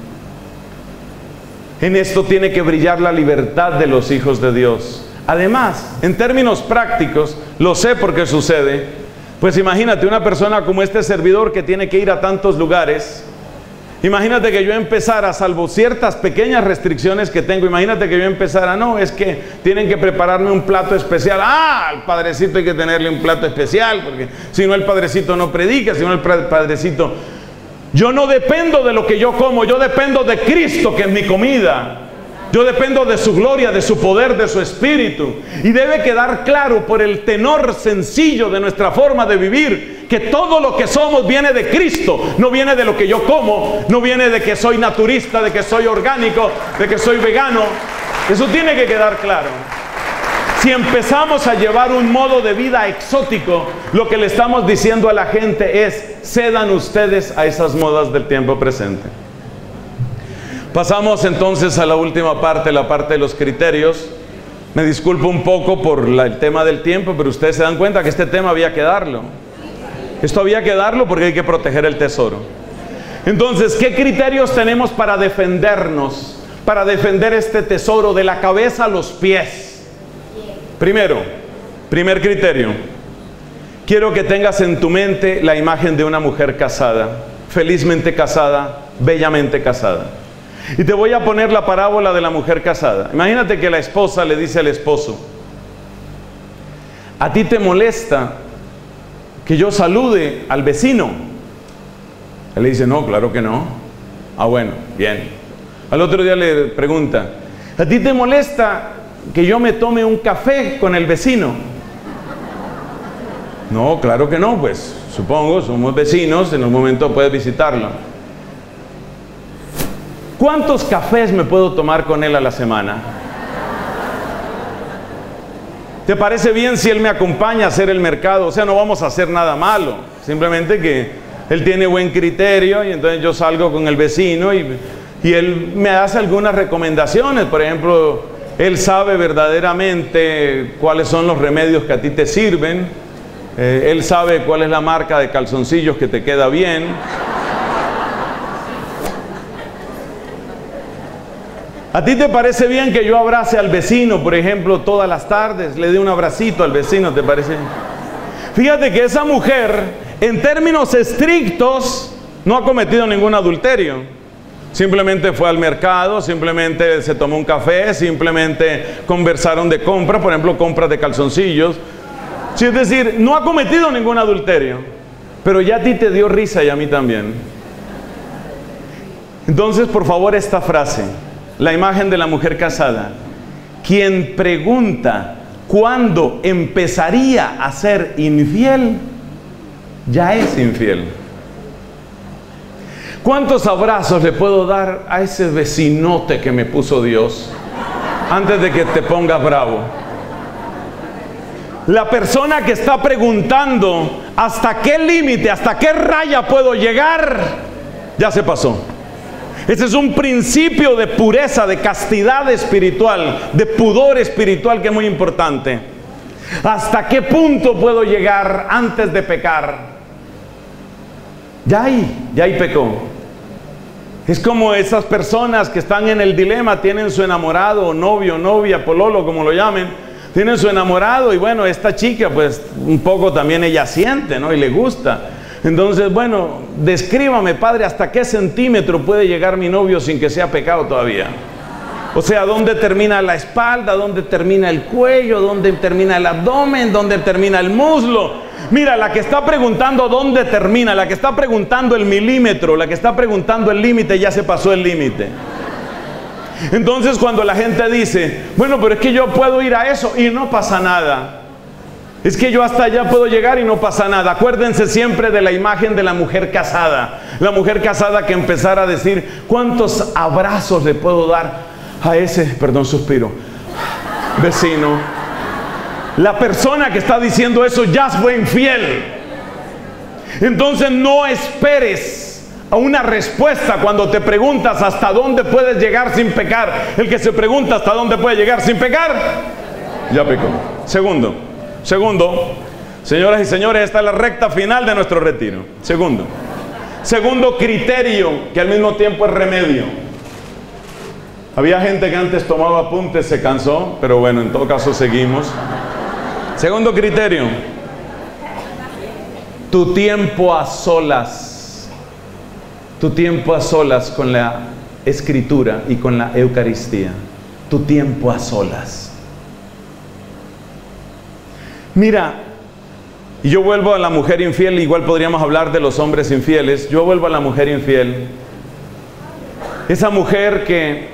Speaker 1: En esto tiene que brillar la libertad de los hijos de Dios. Además, en términos prácticos, lo sé porque sucede, pues imagínate una persona como este servidor que tiene que ir a tantos lugares. Imagínate que yo empezara, salvo ciertas pequeñas restricciones que tengo, imagínate que yo empezara, no, es que tienen que prepararme un plato especial. Al padrecito hay que tenerle un plato especial, porque si no el padrecito no predica, si no el padrecito... Yo no dependo de lo que yo como, yo dependo de Cristo, que es mi comida. Yo dependo de su gloria, de su poder, de su espíritu. Y debe quedar claro por el tenor sencillo de nuestra forma de vivir, que todo lo que somos viene de Cristo, no viene de lo que yo como, no viene de que soy naturista, de que soy orgánico, de que soy vegano. Eso tiene que quedar claro. Si empezamos a llevar un modo de vida exótico, lo que le estamos diciendo a la gente es: cedan ustedes a esas modas del tiempo presente. Pasamos entonces a la última parte, la parte de los criterios. Me disculpo un poco por el tema del tiempo, pero ustedes se dan cuenta que este tema había que darlo. Esto había que darlo porque hay que proteger el tesoro. Entonces, ¿qué criterios tenemos para defendernos? Para defender este tesoro de la cabeza a los pies. Primero, primer criterio. Quiero que tengas en tu mente la imagen de una mujer casada, felizmente casada, bellamente casada. Y te voy a poner la parábola de la mujer casada. Imagínate que la esposa le dice al esposo: ¿a ti te molesta que yo salude al vecino? Él le dice: no, claro que no. Ah, bueno, bien. Al otro día le pregunta: ¿a ti te molesta que yo me tome un café con el vecino? No, claro que no, pues supongo, somos vecinos, en un momento puedes visitarlo. ¿Cuántos cafés me puedo tomar con él a la semana? ¿Te parece bien si él me acompaña a hacer el mercado? O sea, no vamos a hacer nada malo, simplemente que él tiene buen criterio y entonces yo salgo con el vecino y él me hace algunas recomendaciones. Por ejemplo, él sabe verdaderamente cuáles son los remedios que a ti te sirven. Él sabe cuál es la marca de calzoncillos que te queda bien. ¿A ti te parece bien que yo abrace al vecino, por ejemplo, todas las tardes? Le dé un abracito al vecino, ¿te parece? Fíjate que esa mujer, en términos estrictos, no ha cometido ningún adulterio. Simplemente fue al mercado, simplemente se tomó un café, simplemente conversaron de compras, por ejemplo, compras de calzoncillos. Sí, es decir, no ha cometido ningún adulterio, pero ya a ti te dio risa y a mí también. Entonces, por favor, esta frase, la imagen de la mujer casada: quien pregunta cuándo empezaría a ser infiel, ya es infiel. ¿Cuántos abrazos le puedo dar a ese vecinote que me puso Dios antes de que te pongas bravo? La persona que está preguntando hasta qué límite, hasta qué raya puedo llegar, ya se pasó. Ese es un principio de pureza, de castidad espiritual, de pudor espiritual, que es muy importante. ¿Hasta qué punto puedo llegar antes de pecar? Ya ahí pecó. Es como esas personas que están en el dilema, tienen su enamorado, novio, novia, pololo, como lo llamen, tienen su enamorado, y bueno, esta chica pues un poco también ella siente, ¿no? Y le gusta. Entonces, bueno, descríbame, padre, ¿hasta qué centímetro puede llegar mi novio sin que sea pecado todavía? O sea, ¿dónde termina la espalda? ¿Dónde termina el cuello? ¿Dónde termina el abdomen? ¿Dónde termina el muslo? Mira, la que está preguntando dónde termina, la que está preguntando el milímetro, la que está preguntando el límite, ya se pasó el límite. Entonces, cuando la gente dice, bueno, pero es que yo puedo ir a eso y no pasa nada. Es que yo hasta allá puedo llegar y no pasa nada. Acuérdense siempre de la imagen de la mujer casada. La mujer casada que empezara a decir, ¿cuántos abrazos le puedo dar a ese, suspiro, vecino? La persona que está diciendo eso ya fue infiel. Entonces no esperes a una respuesta cuando te preguntas hasta dónde puedes llegar sin pecar. El que se pregunta hasta dónde puede llegar sin pecar, ya pecó. Segundo, señoras y señores, esta es la recta final de nuestro retiro. Segundo criterio, que al mismo tiempo es remedio. Había gente que antes tomaba apuntes, se cansó, pero bueno, en todo caso seguimos. Segundo criterio, tu tiempo a solas. Tu tiempo a solas con la Escritura y con la Eucaristía. Tu tiempo a solas. Mira, y yo vuelvo a la mujer infiel, igual podríamos hablar de los hombres infieles. Yo vuelvo a la mujer infiel. Esa mujer que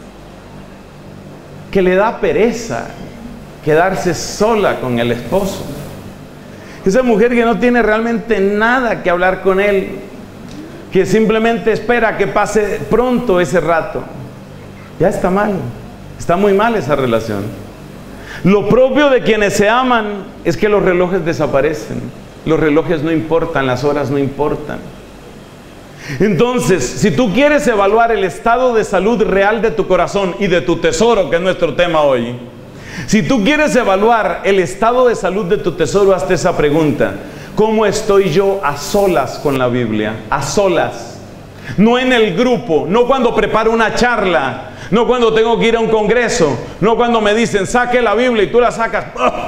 Speaker 1: le da pereza quedarse sola con el esposo. Esa mujer que no tiene realmente nada que hablar con él, que simplemente espera que pase pronto ese rato. Ya está mal, está muy mal esa relación. Lo propio de quienes se aman es que los relojes desaparecen. Los relojes no importan, las horas no importan. Entonces, si tú quieres evaluar el estado de salud real de tu corazón y de tu tesoro, que es nuestro tema hoy, si tú quieres evaluar el estado de salud de tu tesoro, hazte esa pregunta: ¿cómo estoy yo a solas con la Biblia? A solas. No en el grupo, no cuando preparo una charla, no cuando tengo que ir a un congreso, no cuando me dicen saque la Biblia y tú la sacas.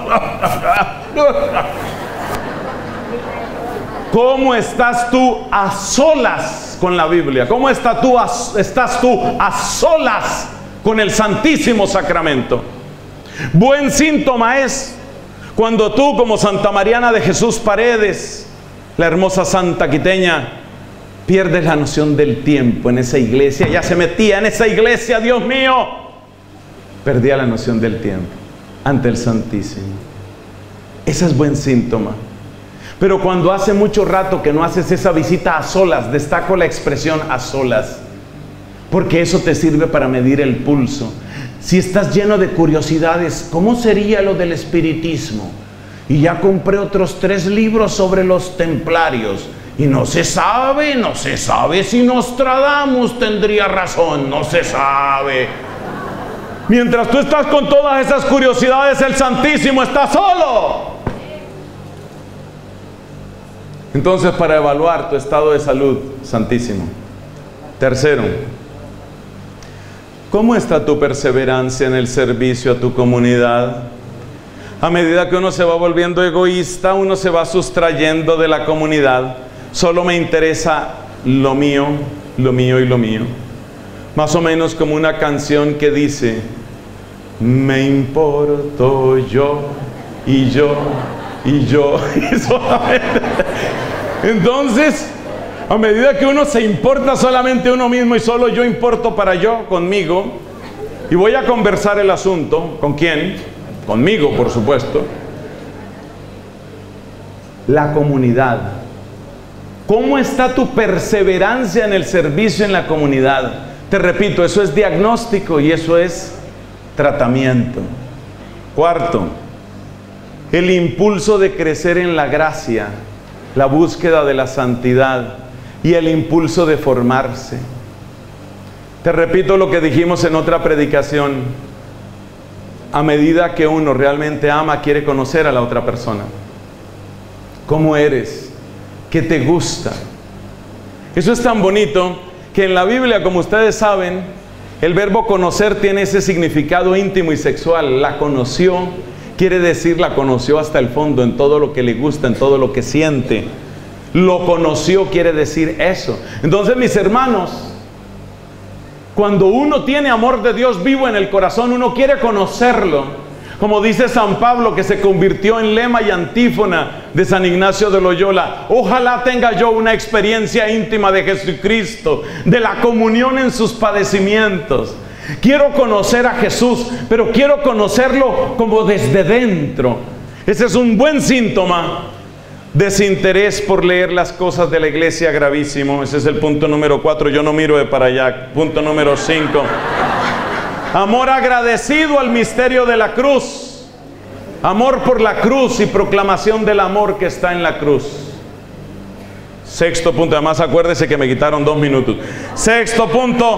Speaker 1: ¿Cómo estás tú a solas con la Biblia? ¿Cómo estás tú a solas con el Santísimo Sacramento? Buen síntoma es cuando tú, como Santa Mariana de Jesús Paredes, la hermosa santa quiteña, pierdes la noción del tiempo en esa iglesia. Ya se metía en esa iglesia, Dios mío, perdía la noción del tiempo ante el Santísimo. Ese es buen síntoma. Pero cuando hace mucho rato que no haces esa visita a solas, destaco la expresión a solas, porque eso te sirve para medir el pulso. Si estás lleno de curiosidades, ¿cómo sería lo del espiritismo? Y ya compré otros 3 libros sobre los templarios, y no se sabe si Nostradamus tendría razón, no se sabe. Mientras tú estás con todas esas curiosidades, el Santísimo está solo. Entonces, para evaluar tu estado de salud, Santísimo. Tercero, ¿cómo está tu perseverancia en el servicio a tu comunidad? A medida que uno se va volviendo egoísta, uno se va sustrayendo de la comunidad. Solo me interesa lo mío, lo mío y lo mío. Más o menos como una canción que dice: me importo yo y yo y yo y solamente. Entonces, a medida que uno se importa solamente uno mismo y solo yo importo para yo, conmigo, y voy a conversar el asunto, ¿con quién? Conmigo, por supuesto. La comunidad. ¿Cómo está tu perseverancia en el servicio en la comunidad? Te repito, eso es diagnóstico y eso es tratamiento. Cuarto, el impulso de crecer en la gracia, la búsqueda de la santidad y el impulso de formarse. Te repito lo que dijimos en otra predicación. A medida que uno realmente ama, quiere conocer a la otra persona. ¿Cómo eres? ¿Qué te gusta? Eso es tan bonito que en la Biblia, como ustedes saben, el verbo conocer tiene ese significado íntimo y sexual. La conoció, quiere decir la conoció hasta el fondo, en todo lo que le gusta, en todo lo que siente. Lo conoció quiere decir eso. Entonces, mis hermanos, cuando uno tiene amor de Dios vivo en el corazón, uno quiere conocerlo. Como dice San Pablo, que se convirtió en lema y antífona de San Ignacio de Loyola: ojalá tenga yo una experiencia íntima de Jesucristo, de la comunión en sus padecimientos. Quiero conocer a Jesús, pero quiero conocerlo como desde dentro. Ese es un buen síntoma. Desinterés por leer las cosas de la iglesia, gravísimo. Ese es el punto número 4. Yo no miro de para allá. Punto número 5. Amor agradecido al misterio de la cruz. Amor por la cruz y proclamación del amor que está en la cruz. Sexto punto. Además, acuérdese que me quitaron 2 minutos. Sexto punto.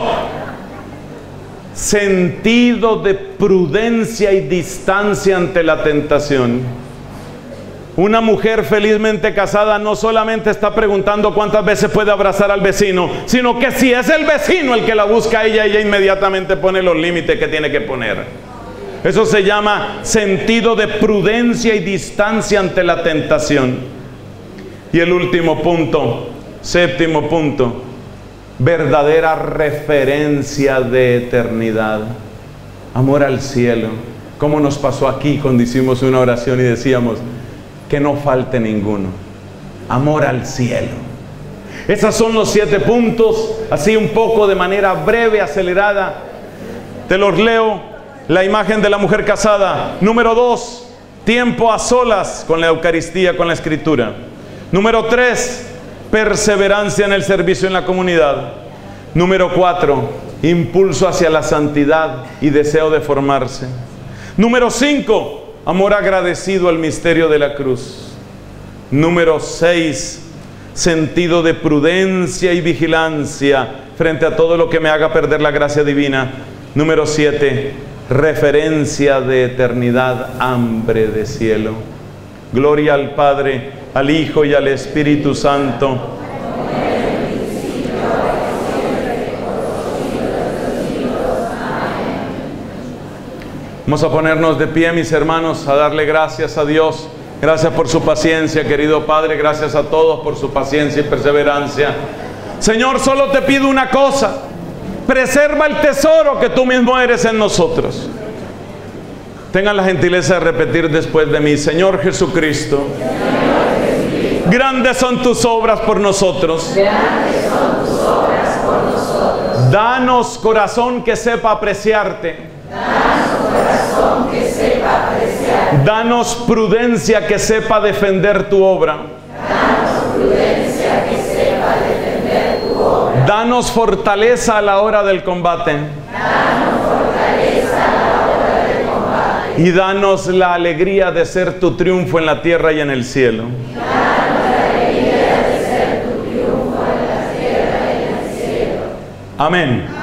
Speaker 1: Sentido de prudencia y distancia ante la tentación. Una mujer felizmente casada no solamente está preguntando cuántas veces puede abrazar al vecino, sino que si es el vecino el que la busca a ella, ella inmediatamente pone los límites que tiene que poner. Eso se llama sentido de prudencia y distancia ante la tentación. Y el último punto, séptimo punto, verdadera referencia de eternidad. Amor al cielo. ¿Cómo nos pasó aquí cuando hicimos una oración y decíamos: que no falte ninguno? Amor al cielo. Esos son los 7 puntos, así un poco de manera breve, acelerada. Te los leo. La imagen de la mujer casada. Número 2, tiempo a solas con la Eucaristía, con la Escritura. Número 3, perseverancia en el servicio en la comunidad. Número 4, impulso hacia la santidad y deseo de formarse. Número 5, amor agradecido al misterio de la cruz. Número 6, sentido de prudencia y vigilancia frente a todo lo que me haga perder la gracia divina. Número 7, referencia de eternidad, hambre de cielo. Gloria al Padre, al Hijo y al Espíritu Santo. Vamos a ponernos de pie, mis hermanos, a darle gracias a Dios. Gracias por su paciencia, querido Padre. Gracias a todos por su paciencia y perseverancia. Señor, solo te pido una cosa: preserva el tesoro que tú mismo eres en nosotros. Tengan la gentileza de repetir después de mí: Señor Jesucristo, grandes son tus obras por nosotros. Danos corazón que sepa apreciarte. Danos prudencia que sepa defender tu obra. Danos fortaleza a la hora del combate. Y danos la alegría de ser tu triunfo en la tierra y en el cielo. Amén.